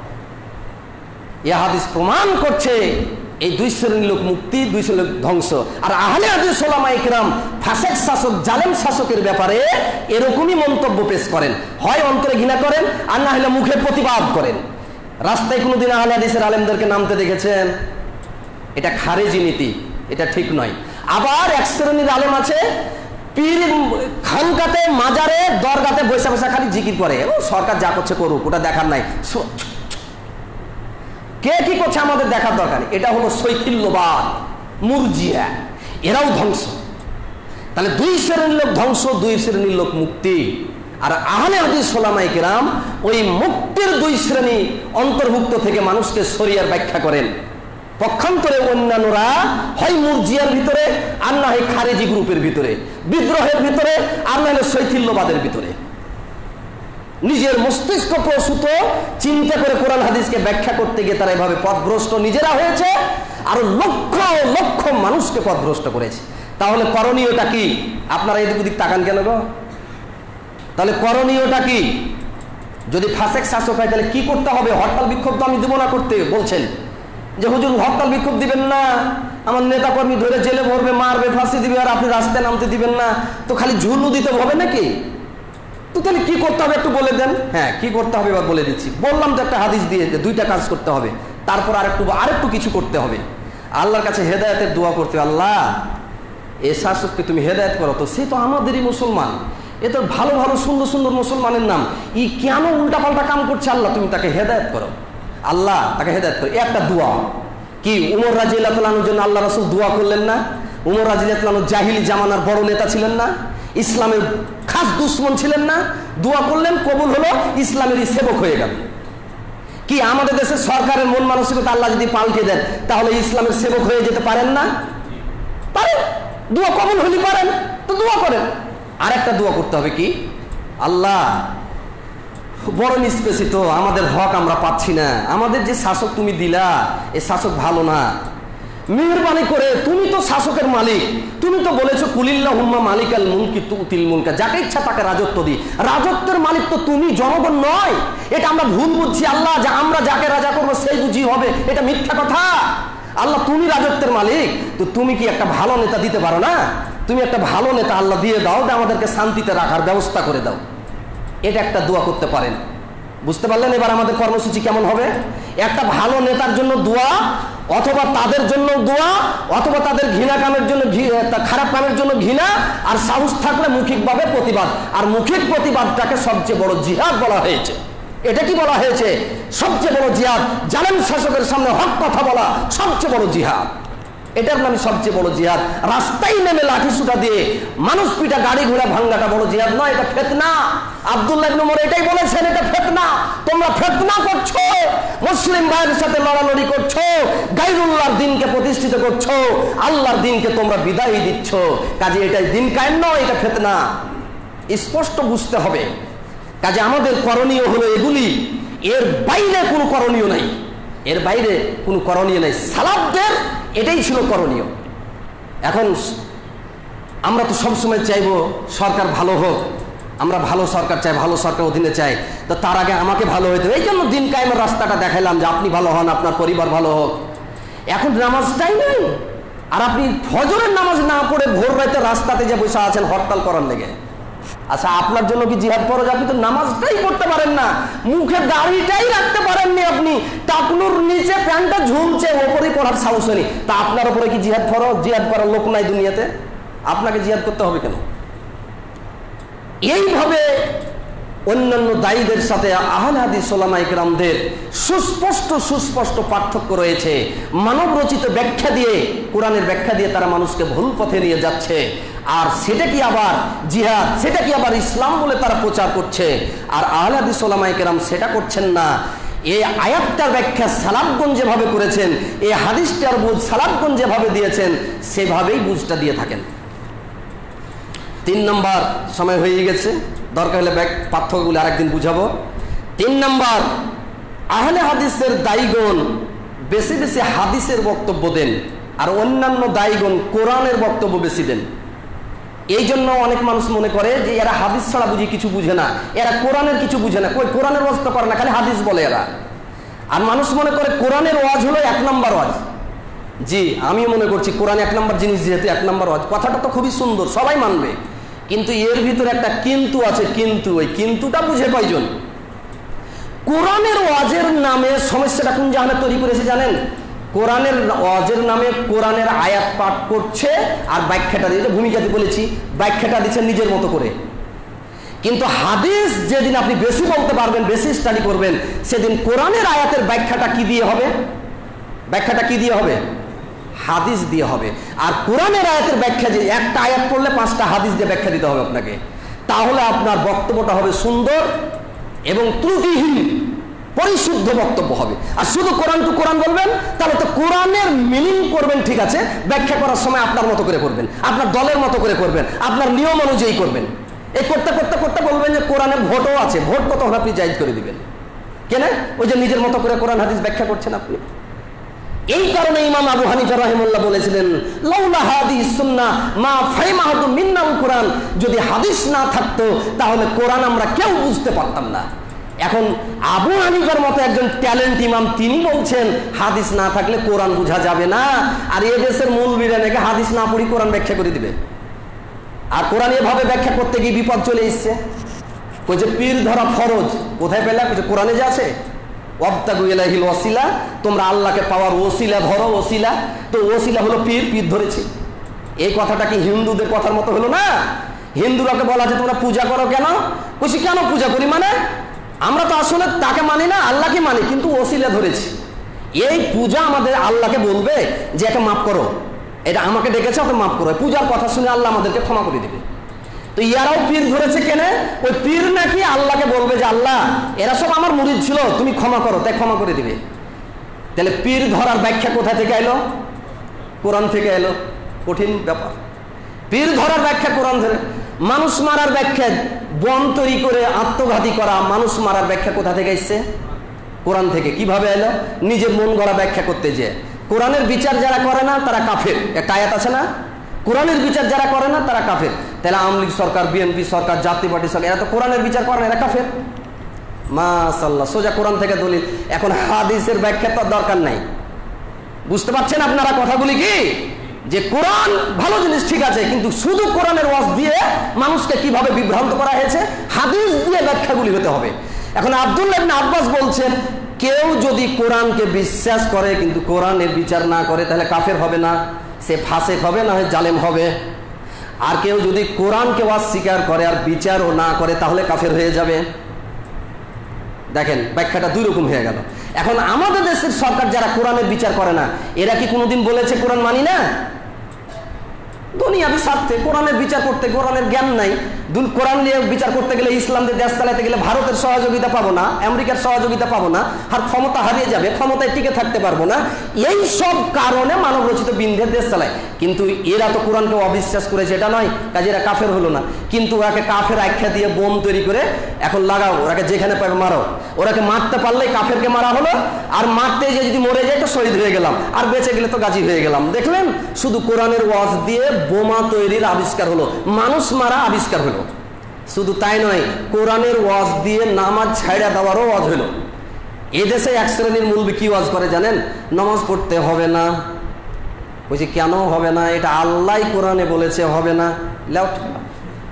এই হাদিস প্রমাণ করছে এই দুই শ্রেণীর লোক মুক্তি, দুই শ্রেণীর লোক ধ্বংস। আর আহলে হাদিস ওলামায়ে কেরাম ফাসেক শাসক, জালেম শাসকের ব্যাপারে এরকমই মন্তব্য পেশ করেন, হয় অন্তরে ঘৃণা করেন আর না হলে মুখে প্রতিবাদ করেন। রাস্তায় কোনোদিন আহলে হাদিসের আলেমদেরকে নামতে দেখেছেন? এটা খারেজি নীতি, এটা ঠিক নয়। আবার এক শ্রেণীর আলেম আছে পীর খানকাতে, মাজারে, দরগাতে বসে বসে খালি জিকির করে, ও সরকার যা করছে করুক, ওটা দেখার নাই, কে কি করছে আমাদের দেখার দরকার নেই। এটা হলো শৈথিল্যবাদ, মুরজিয়া, এরাও ধ্বংস। তাহলে দুই শ্রেণীর লোক ধ্বংস, দুই শ্রেণীর লোক মুক্তি। আর আহলে হাদিস ওলামায়ে কেরাম ওই মুক্তির দুই শ্রেণী অন্তর্ভুক্ত থেকে মানুষকে শরিয়ার ব্যাখ্যা করেন। পক্ষান্তরে অন্যান্যরা হয় মুরজিয়ার ভিতরে, আর না হয় খারেজি গ্রুপের ভিতরে, বিদ্রোহের ভিতরে, আর না হলে শৈথিল্যবাদের ভিতরে। নিজের মস্তিষ্ক প্রসূত চিন্তা করে কোরআন হাদিসকে ব্যাখ্যা করতে গিয়ে তারা এভাবে পথভ্রষ্ট নিজেরা হয়েছে, আর লক্ষ লক্ষ মানুষকে পথভ্রষ্ট করেছে। তাহলে করণীয়টা কি? আপনারা এদিক ওদিক তাকান কেন গো? তাহলে করণীয়টা কি? যদি ফাসেক শাসক হয় তাহলে কি করতে হবে? হরতাল বিক্ষোভ তো আমি দেবো না করতে বলছেন, যে হুজুর হরতাল বিক্ষোভ দিবেন না, আমার নেতা কর্মী ধরে জেলে ভরবে, মারবে, ফাঁসি দিবে, আর আপনি রাস্তায় নামতে দিবেন না, তো খালি ঝুলু দিতে হবে নাকি? তো তাহলে কি করতে হবে একটু বলে দেন। হ্যাঁ, কি করতে হবে এবার বলে দিচ্ছি। বললাম তো একটা হাদিস দিয়ে যে দুইটা কাজ করতে হবে, তারপর আরেকটু কিছু করতে হবে। আল্লাহর কাছে হেদায়েতের দোয়া করতে, আল্লাহ এ শাসককে তুমি হেদায়েত করো। তো সে তো আমাদেরই মুসলমান, এ তো ভালো ভালো সুন্দর সুন্দর মুসলমানের নাম, ই কেন উল্টাপাল্টা কাম করছে? আল্লাহ তুমি তাকে হেদায়েত করো, আল্লাহ তাকে হেদায়েত করো। একটা দোয়া কি উমর রাদিয়াল্লাহু তাআলার জন্য আল্লাহ রাসূল দোয়া করলেন না? উমর রাদিয়াল্লাহু তাআলা জাহিলি জামানার বড় নেতা ছিলেন না? ইসলামের খাস দুশ্মন ছিলেন না? দোয়া করলেন, কবুল হলো, ইসলামেরই সেবক হয়ে গেল। কি আমাদের দেশের সরকারের মন মানসিকতা আল্লাহ যদি পাল্টে দেন তাহলে ইসলামের সেবক হয়ে যেতে পারেন না? পারেন। দোয়া কবুল হলে পারেন, তো দোয়া করেন। আর একটা দোয়া করতে হবে কি, আল্লাহ বড় নিষ্পেষিত, আমাদের হক আমরা পাচ্ছি না, আমাদের যে শাসক তুমি দিলা এ শাসক ভালো না, মেহেরবানি করে, তুমি তো শাসকের মালিক, তুমি তো বলেছো কুলিল্লাহুম্মা মালিকাল মুলকি তুতিল মুলকা, যাকে ইচ্ছা তাকে রাজত্ব দি। রাজত্বের মালিক তো তুমি, জনগণ নয়। এটা আমরা ভুল বুঝছি আল্লাহ, যে আমরা যাকে রাজা করবো সেই বুঝি হবে, এটা মিথ্যা কথা। আল্লাহ তুমি রাজত্বের মালিক, তো তুমি কি একটা ভালো নেতা দিতে পারো না? তুমি একটা ভালো নেতা আল্লাহ দিয়ে দাও, আমাদেরকে শান্তিতে রাখার ব্যবস্থা করে দাও। এটা একটা দোয়া করতে পারেন। বুঝতে পারলেন এবার আমাদের কর্মসূচি কেমন হবে? একটা ভালো নেতার জন্য দোয়া, অথবা তাদের জন্য দোয়া, অথবা তাদের ঘৃণা কামের জন্য, খারাপ কামের জন্য ঘৃণা, আর সাহস থাকলে মৌখিকভাবে প্রতিবাদ। আর মৌখিক প্রতিবাদটাকে সবচেয়ে বড় জিহাদ বলা হয়েছে। এটা কি বলা হয়েছে? সবচেয়ে বড় জিহাদ। জালেম শাসকের সামনে হক কথা বলা সবচেয়ে বড় জিহাদ। এটার নাম সবচেয়ে বড় জিহাদ। রাস্তায় নেমে লাঠি সুটা দিয়ে মানুষ পিটা, গাড়ি ঘোড়া ভাঙ্গাটা বড় জিহাদ নয়, এটা ফিতনা। আব্দুল্লাহ ইবনে ওমর এটাই বলেছেন, এটা ফিতনা। তোমরা ফিতনা করছো, মুসলিম ভাইয়ের সাথে লড়ালড়ি করছো, গায়রুল্লাহর দ্বীনকে প্রতিষ্ঠিত করছো, আল্লাহর দ্বীনকে তোমরা বিদায় দিচ্ছ। কাজে এটাই দ্বীন কায়েম নয়, এটা ফিতনা। স্পষ্ট বুঝতে হবে। কাজে আমাদের করণীয় হলো এগুলি, এর বাইরে কোনো করণীয় নাই, এর বাইরে কোনো করণীয় নাই। সালাফদের এটাই ছিল করণীয়। এখন আমরা তো সবসময় চাইবো সরকার ভালো হোক, আমরা ভালো সরকার চাই, ভালো সরকার অধীনে চাই, তো তার আগে আমাকে ভালো হইতে হবে। এই জন্য দিন কায়েমের রাস্তাটা দেখাইলাম যে আপনি ভালো হন, আপনার পরিবার ভালো হোক। এখন নামাজটাই নেই, আর আপনি ফজরের নামাজ না পড়ে ভোর রাতে রাস্তাতে যে বসে আছেন হরতাল করার লেগে। আচ্ছা, আপনার জন্য কি জিহাদ ফরজ? আপনি তো নামাজটাই পড়তে পারেন না, মুখে দাড়িটাই রাখতে পারেননি, আপনি টাকনুর নিচে প্যান্টটা ঝুলছে, ওপরেই পড়ার সাহস নেই, তা আপনার উপরে কি জিহাদ ফরজ? জিহাদ করার লোক নাই দুনিয়াতে, আপনাকে জিহাদ করতে হবে কেন? এইভাবে অন্যান্য দায়ীদের সাথে আহলে হাদিস উলামায়ে কেরামদের সুস্পষ্ট পার্থক্য রয়েছে। মানব রচিত ব্যাখ্যা দিয়ে, কোরআনের ব্যাখ্যা দিয়ে তারা মানুষকে ভুল পথে নিয়ে যাচ্ছে, আর সেটা কি আবার জিহাদ, সেটা কি আবার ইসলাম বলে তারা প্রচার করছে। আর আহলে হাদিস উলামায়ে কেরাম সেটা করছেন না। এই আয়াতটার ব্যাখ্যা সালাফগণ যেভাবে করেছেন, এই হাদিসটার বুঝ সালাফগণ যেভাবে দিয়েছেন, সেভাবেই বুঝটা দিয়ে থাকেন। 3 নম্বর, সময় হয়ে গেছে, দরকার হলে পার্থক্যগুলো আরেকদিন বুঝাবো। 3 নম্বর, আহলে হাদিসের দায়ীগণ বেশি বেশি হাদিসের বক্তব্য দেন, আর অন্যান্য দায়ীগণ কোরআনের বক্তব্য বেশি দেন। এই জন্য অনেক মানুষ মনে করে যে এরা হাদিস ছাড়া বুঝি কিছু বুঝে না, এরা কোরআনের কিছু বুঝে না, কই কোরআনের ওয়াজ তো করে না, খালি হাদিস বলে এরা। আর মানুষ মনে করে কোরআনের ওয়াজ হলো 1 নম্বর ওয়াজ। জি, আমি মনে করছি কোরআন 1 নম্বর জিনিস, যেহেতু 1 নম্বর ওয়াজ, কথাটা তো খুবই সুন্দর, সবাই মানবে, কিন্তু এর ভিতরে একটা কিন্তু আছে। কিন্তু ওই কিন্তুটা বুঝে কয়জন? কোরআনের ওয়াজের নামে সমস্যাটা কোন জাহানে তৈরি করেছে জানেন? কোরআনের ওয়াজের নামে কোরআনের আয়াত পাঠ করছে আর ব্যাখ্যাটা দিচ্ছে, ভূমিকাতে বলেছি, ব্যাখ্যাটা দিচ্ছে নিজের মতো করে। কিন্তু হাদিস যেদিন আপনি বেশি বলতে পারবেন, বেশি স্টাডি করবেন, সেদিন কোরআনের আয়াতের ব্যাখ্যাটা কি দিয়ে হবে? ব্যাখ্যাটা কি দিয়ে হবে? হাদিস দিয়ে হবে। আর কোরআনের আয়াতের ব্যাখ্যা, যে একটা আয়াত পড়লে 5টা হাদিস দিয়ে ব্যাখ্যা দিতে হবে আপনাকে, তাহলে আপনার বক্তব্যটা হবে সুন্দর এবং ত্রুটিহীন, পরিশুদ্ধ বক্তব্য হবে। আর শুধু কোরআন টু কোরআন বলবেন, তাহলে তো কোরআনের মিনিং করবেন, ঠিক আছে, ব্যাখ্যা করার সময় আপনার মতো করে করবেন, আপনার দলের মতো করে করবেন, আপনার নিয়ম অনুযায়ী করবেন। এই করতে করতে করতে বলবেন যে কোরআনে ভোটও আছে, ভোট কত হবে আপনি জায়েজ করে দিবেন। কেন? ওই যে নিজের মতো করে কোরআন হাদিস ব্যাখ্যা করছেন আপনি। এই কারণে ইমাম আবু হানিফা রাহিমাহুল্লাহ বলেছিলেন, লাউলা হাদিস সুন্নাহ মা ফাহিমাহু মিন্নাল কোরআন, যদি হাদিস না থাকতো তাহলে কোরআন আমরা কেউ বুঝতে পারতাম না। এখন আবু হানিফার মতো একজন ট্যালেন্ট ইমাম, তিনি বলছেন হাদিস না থাকলে কোরআন বোঝা যাবে না, আর এ দেশের মৌলবীরা নাকি হাদিস না পড়ি কোরআন ব্যাখ্যা করে দিবে। আর কোরআন এভাবে ব্যাখ্যা করতে গিয়ে বিপদ চলে এসছে। কই যে পীর ধরা ফরজ, কোথায় পেলা? কোরআনে যে আছে, ওয়াবতাগু ইলাইহিল ওয়াসিলা, তোমরা আল্লাহকে পাওয়ার ওসিলা ধরো, ওসিলা। তো ওসিলা হলো পীর, পীর ধরেছি। এই কথাটা কি হিন্দুদের কথার মতো হলো না? হিন্দুরাকে বলা যে তোমরা পূজা করো কেন? কইছি কেন পূজা করি, মানে আমরা তো আসলে তাকে মানি না, আল্লাহকে মানি, কিন্তু ওসিলা ধরেছি। এই পূজা আমাদের আল্লাহকে বলবে যে একে মাফ করো, এটা আমাকে ডেকেছে, ওকে মাফ করো। পূজার কথা শুনে আল্লাহ আমাদেরকে ক্ষমা করে দিবে। তো ইয়ারাও পীর ধরেছে কেন? ওই পীর নাকি আল্লাহকে বলবে যে আল্লাহ এরা সব আমার মুরিদ ছিল, তুমি ক্ষমা করো, তাই ক্ষমা করে দিবে। তাহলে পীর ধরার ব্যাখ্যা কোথা থেকে এলো? কোরআন থেকে এলো। কঠিন ব্যাপার। পীর ধরার ব্যাখ্যা কোরআন ধরে। মানুষ মারার ব্যাখ্যা, বন তৈরি করে আত্মঘাতী করা, মানুষ মারার ব্যাখ্যা কোথা থেকে এসছে? কোরআন থেকে। কিভাবে এলো? নিজের মন গড়া ব্যাখ্যা করতে যে। কোরআনের বিচার যারা করে না তারা কাফের, একটা আয়াত আছে না? কোরআনের বিচার যারা করে না তারা কাফের। তাহলে আওয়ামী লীগ সরকার, বিএনপি সরকার, জাতীয় পার্টি সরকার, এরা তো কোরআনের বিচার করে না, এরা কাফের। মাশাআল্লাহ, সোজা কোরআন থেকে দলিল। এখন হাদিসের ব্যাখ্যা তো দরকার নাই। বুঝতে পারছেন আপনারা কথাগুলি কি? যে কোরআন ভালো জিনিস, ঠিক আছে, কিন্তু শুধু কোরআনের ওয়াজ দিয়ে মানুষকে কিভাবে বিভ্রান্ত করা হয়েছে, হাদিস দিয়ে ব্যাখ্যাগুলি হতে হবে। এখন আব্দুল্লাহ ইবনে আব্বাস বলছেন, কেউ যদি কোরআনকে বিশ্বাস করে কিন্তু কোরআনের বিচার না করে, তাহলে কাফের হবে না, সে ফাসেক হবে, না হয় জালেম হবে। আর কেউ যদি কোরআনকে অস্বীকার করে আর বিচারও না করে, তাহলে কাফের হয়ে যাবে। দেখেন ব্যাখ্যাটা 2 রকম হয়ে গেল। এখন আমাদের দেশের সরকার যারা কোরআনের বিচার করে না, এরা কি কোনোদিন বলেছে কোরআন মানি না? দুনিয়াবি স্বার্থে কোরআনের বিচার করতে, কোরআনের জ্ঞান নাই। কোরআন নিয়ে বিচার করতে গেলে, ইসলামদের দেশ চালাতে গেলে ভারতের সহযোগিতা পাবো না, আমেরিকার সহযোগিতা পাবো না, আর ক্ষমতা হারিয়ে যাবে, ক্ষমতায় টিকে থাকতে পারবো না। এই সব কারণে মানব রচিত বিন্ধের দেশ চালায়। কিন্তু এরা তো কোরআনকে অবিশ্বাস করেছে, এটা নয়, কাজে এরা কাফের হলো না। কিন্তু ওরাকে কাফের আখ্যা দিয়ে বোম তৈরি করে এখন লাগাও, ওরাকে যেখানে পাবে মারো। ওরাকে মারতে পারলেই কাফেরকে মারা হলো, আর মারতে যে যদি মরে যায় তো শহীদ হয়ে গেলাম, আর বেঁচে গেলে তো গাজী হয়ে গেলাম। দেখলেন, শুধু কোরআনের ওয়াজ দিয়ে বোমা তৈরির আবিষ্কার হলো, মানুষ মারা আবিষ্কার হলো। শুধু তাই নয়, কোরআনের ওয়াজ দিয়ে নামাজ ছাইড়া দেওয়ারও ওয়াজ হলো। এদেশে এক শ্রেণীর মুলবি কি ওয়াজ করে জানেন? নামাজ পড়তে হবে না। বলছি কেন হবে না? এটা আল্লাহ কোরআনে বলেছে হবে না।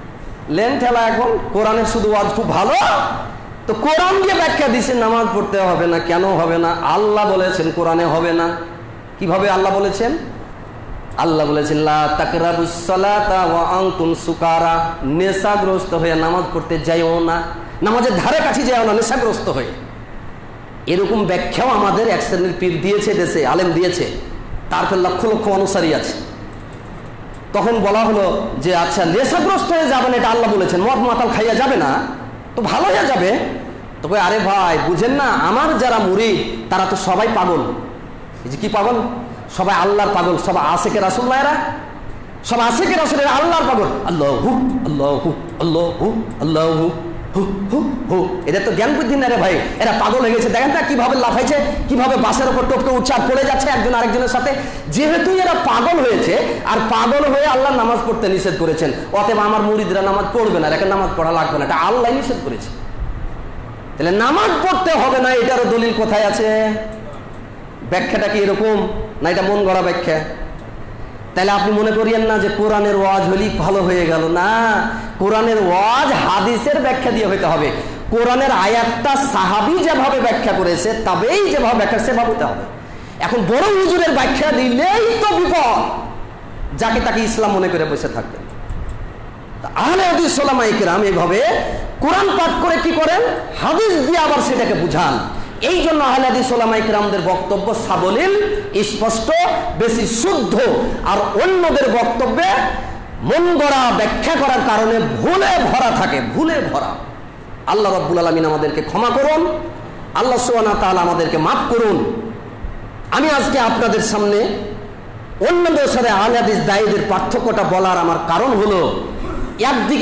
লেন ঠেলা এখন কোরআনের শুধু ওয়াজ খুব ভালো, তো কোরআন দিয়ে ব্যাখ্যা দিচ্ছে নামাজ পড়তে হবে না। কেন হবে না? আল্লাহ বলেছেন কোরআনে হবে না। কিভাবে আল্লাহ বলেছেন? আল্লাহ বলেছেন লা তাকরাবুস সালাতা ওয়া আনতুম সুকারা, নেশাগ্রস্ত হয়ে নামাজ পড়তে যাইও না, নামাজের ধারে কাছে যাইও না নেশাগ্রস্ত হয়ে। এরকম ব্যাখ্যাও আমাদের এক শ্রেণীর পীর দিয়েছে, দেশে আলেম দিয়েছে, তারপর লক্ষ লক্ষ অনুসারী আছে। তখন বলা হলো যে আচ্ছা নেশাগ্রস্ত হয়ে যাবেন, এটা আল্লাহ বলেছেন, মদ মাতাল খাইয়া যাবে না তো ভালো হয়ে যাবে। তবে আরে ভাই বুঝেন না, আমার যারা মুরিদ তারা তো সবাই পাগল। এই যে কি পাগল? সবাই আল্লাহর পাগল, সবাই আশেকে রাসূল না, এরা সব আশেকে রাসূল, এরা আল্লাহর পাগল। আল্লাহু আল্লাহু আল্লাহু আল্লাহু হু হু হু, এদের তো জ্ঞান বুদ্ধি না রে ভাই, এরা পাগল হয়ে গেছে। দেখেন না কিভাবে লাফাইছে, কিভাবে বাসের উপর টপকে উচ্চার পড়ে যাচ্ছে একজন আরেকজনের সাথে। যেহেতু এরা পাগল হয়েছে, আর পাগল হয়ে আল্লাহ নামাজ পড়তে নিষেধ করেছেন, অতএব আমার মুরিদরা নামাজ পড়বে না, এরা নামাজ পড়া লাগবে না, এটা আল্লাহ নিষেধ করেছে। তাহলে নামাজ পড়তে হবে না, এটারও দলিল কোথায় আছে? ব্যাখ্যাটা কি এরকম, না এটা মন গড়া ব্যাখ্যা? তাহলে আপনি মনে করিয়েন না যে কোরআনের ওয়াজ হলেই ভালো হয়ে গেল, না। কোরআনের ওয়াজ হাদিসের ব্যাখ্যা দিয়ে হইতে হবে। কোরআনের আয়াতটা সাহাবী যেভাবে ব্যাখ্যা করেছে, তবেই যেভাবে ব্যাখ্যা সেভাবে হতে হবে। এখন বড় হুজুরের ব্যাখ্যা দিলেই তো বিপদ, যাকে তাকে ইসলাম মনে করে বসে থাকবেন। আহলে হাদিস উলামায়ে কিরাম এইভাবে কোরআন পাঠ করে কি করেন, হাদিস দিয়ে আবার সেটাকে বুঝান। এই জন্য আহলে হাদিস উলামায়ে কিরামদের বক্তব্য সাবলীল, স্পষ্ট, বেশি শুদ্ধ। আর অন্যদের বক্তব্যে মন গড়া ব্যাখ্যা করার কারণে ভুলে ভরা থাকে, ভুলে ভরা। আল্লাহ রাব্বুল আলামিন আমাদেরকে ক্ষমা করুন, আল্লাহ সুবহানাহু ওয়া তাআলা আমাদেরকে মাফ করুন। আমি আজকে আপনাদের সামনে অন্যদের সাথে আহলে হাদিস দায়ীদের পার্থক্যটা বলার আমার কারণ হলো, একদিকে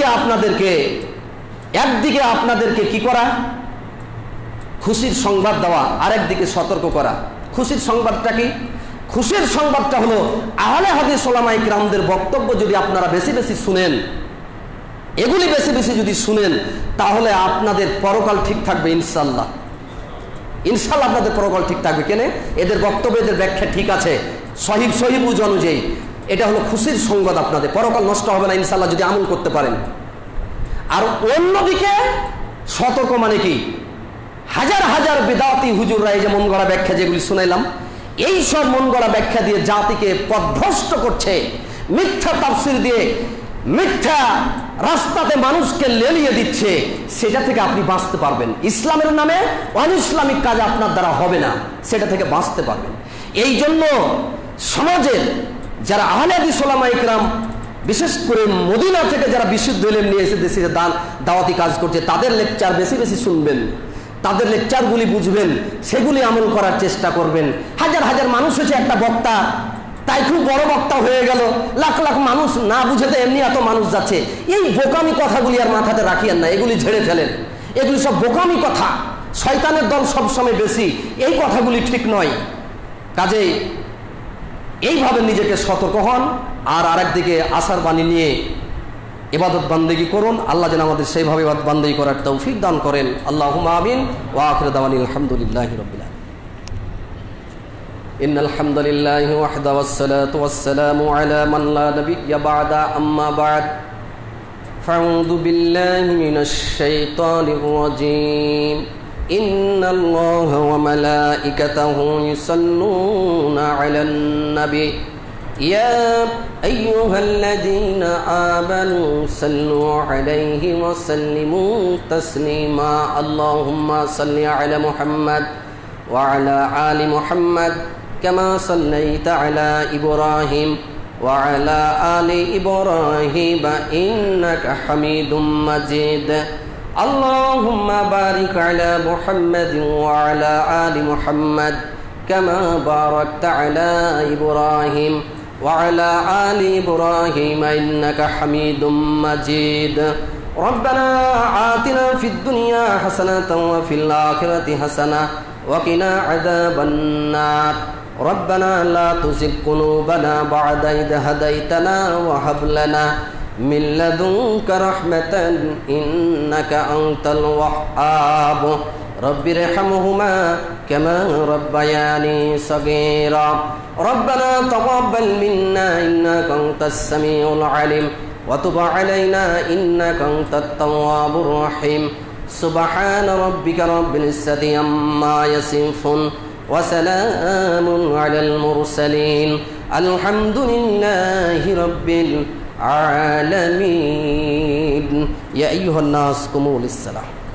আপনাদেরকে কি করা, খুশির সংবাদ দেওয়া, আরেকদিকে সতর্ক করা। খুশির সংবাদটা কি? খুশির সংবাদটা হলো আহলে হাদিস উলামায়ে কিরামদের বক্তব্য যদি আপনারা বেশি বেশি শুনেন, এগুলি বেশি বেশি যদি শুনেন, তাহলে আপনাদের পরকাল ঠিক থাকবে ইনশাআল্লাহ। ইনশাআল্লাহ আপনাদের পরকাল ঠিক থাকবে। কেন? এদের বক্তব্য, এদের ব্যাখ্যা ঠিক আছে, সহিহ বুঝ অনুযায়ী। এটা হলো খুশির সংবাদ, আপনাদের পরকাল নষ্ট হবে না ইনশাআল্লাহ যদি আমল করতে পারেন। আর অন্যদিকে সতর্ক মানে কি? হাজার হাজার বেদাতি হুজুররা এই যে মন গড়া ব্যাখ্যা যেগুলি শুনাইলাম, এই সব মন গড়া ব্যাখ্যা দিয়ে জাতিকে পথভ্রষ্ট করছে, মিথ্যা তাফসীর দিয়ে মিথ্যা রাস্তাতে মানুষকে লেলিয়ে দিচ্ছে। সেটা থেকে আপনি বাঁচতে পারবেন। ইসলামের নামে অনইসলামিক কাজ আপনার দ্বারা হবে না, সেটা থেকে বাঁচতে পারবেন। এই জন্য সমাজের যারা আহলে হাদিস উলামায়ে কিরাম, বিশেষ করে মদিনা থেকে যারা বিশুদ্ধ ইলম নিয়ে এসে দেশে দাওয়াতি কাজ করছে, তাদের লেকচার বেশি বেশি শুনবেন, তাদের লেকচারগুলি বুঝবেন, সেগুলি আমল করার চেষ্টা করবেন। হাজার হাজার মানুষ হচ্ছে একটা বক্তা, তাই খুব বড় বক্তা হয়ে গেল, লাখ লাখ মানুষ না বুঝেতে এমনি এত মানুষ যাচ্ছে। এই বোকামি কথাগুলি আর মাথাতে রাখিয়েন না, এগুলি ঝেড়ে ফেলেন। এগুলি সব বোকামি কথা, শয়তানের দল সবসময় বেশি, এই কথাগুলি ঠিক নয়। কাজেই এইভাবে নিজেকে সতর্ক হন, আর আরেকদিকে আশার বাণী নিয়ে ইবাদত বান্দেগি করুন। আল্লাহ যেন আমাদের সেইভাবে ইবাদত বান্দেগি করার তৌফিক দান করেন। আল্লাহুম্মা আমিন। ওয়া আখিরু দাওয়ানা আলহামদুলিল্লাহি রাব্বিল আলামিন। ইন্নাল হামদুলিল্লাহি ওয়াহদা ওয়াসসালাতু ওয়াসসালামু আলা মান লা নাবিয়্যা বা'দা, আম্মা বা'দ। ফাউযু বিল্লাহি মিনাশ শাইতানির রাজীম। ইন্নাল্লাহা ওয়া মালাইকাতাহু ইউসাল্লুনা আলান নাবী يا أيها الذين آمنوا صلوا عليه وسلموا تسليما اللهم صل على محمد وعلى آل محمد كما صليت على إبراهيم وعلى آل إبراهيم إنك حميد مجيد اللهم بارك على محمد وعلى آل محمد كما باركت على إبراهيم وعلى آل إبراهيم إنك حميد مجيد ربنا آتنا في الدنيا حسنة وفي الآخرة حسنة وقنا عذاب النار ربنا لا تزغ قلوبنا بعد إذ هديتنا وهب لنا من لدنك رحمة إنك أنت الوهاب رب ارحمهما كما ربياني صغيرا ربنا تقبل منا إنك أنت السميع العليم وتب علينا إنك أنت التواب الرحيم سبحان ربك رب العزة عما يصفون وسلام على المرسلين الحمد لله رب العالمين يا أيها الناس قوموا للصلاة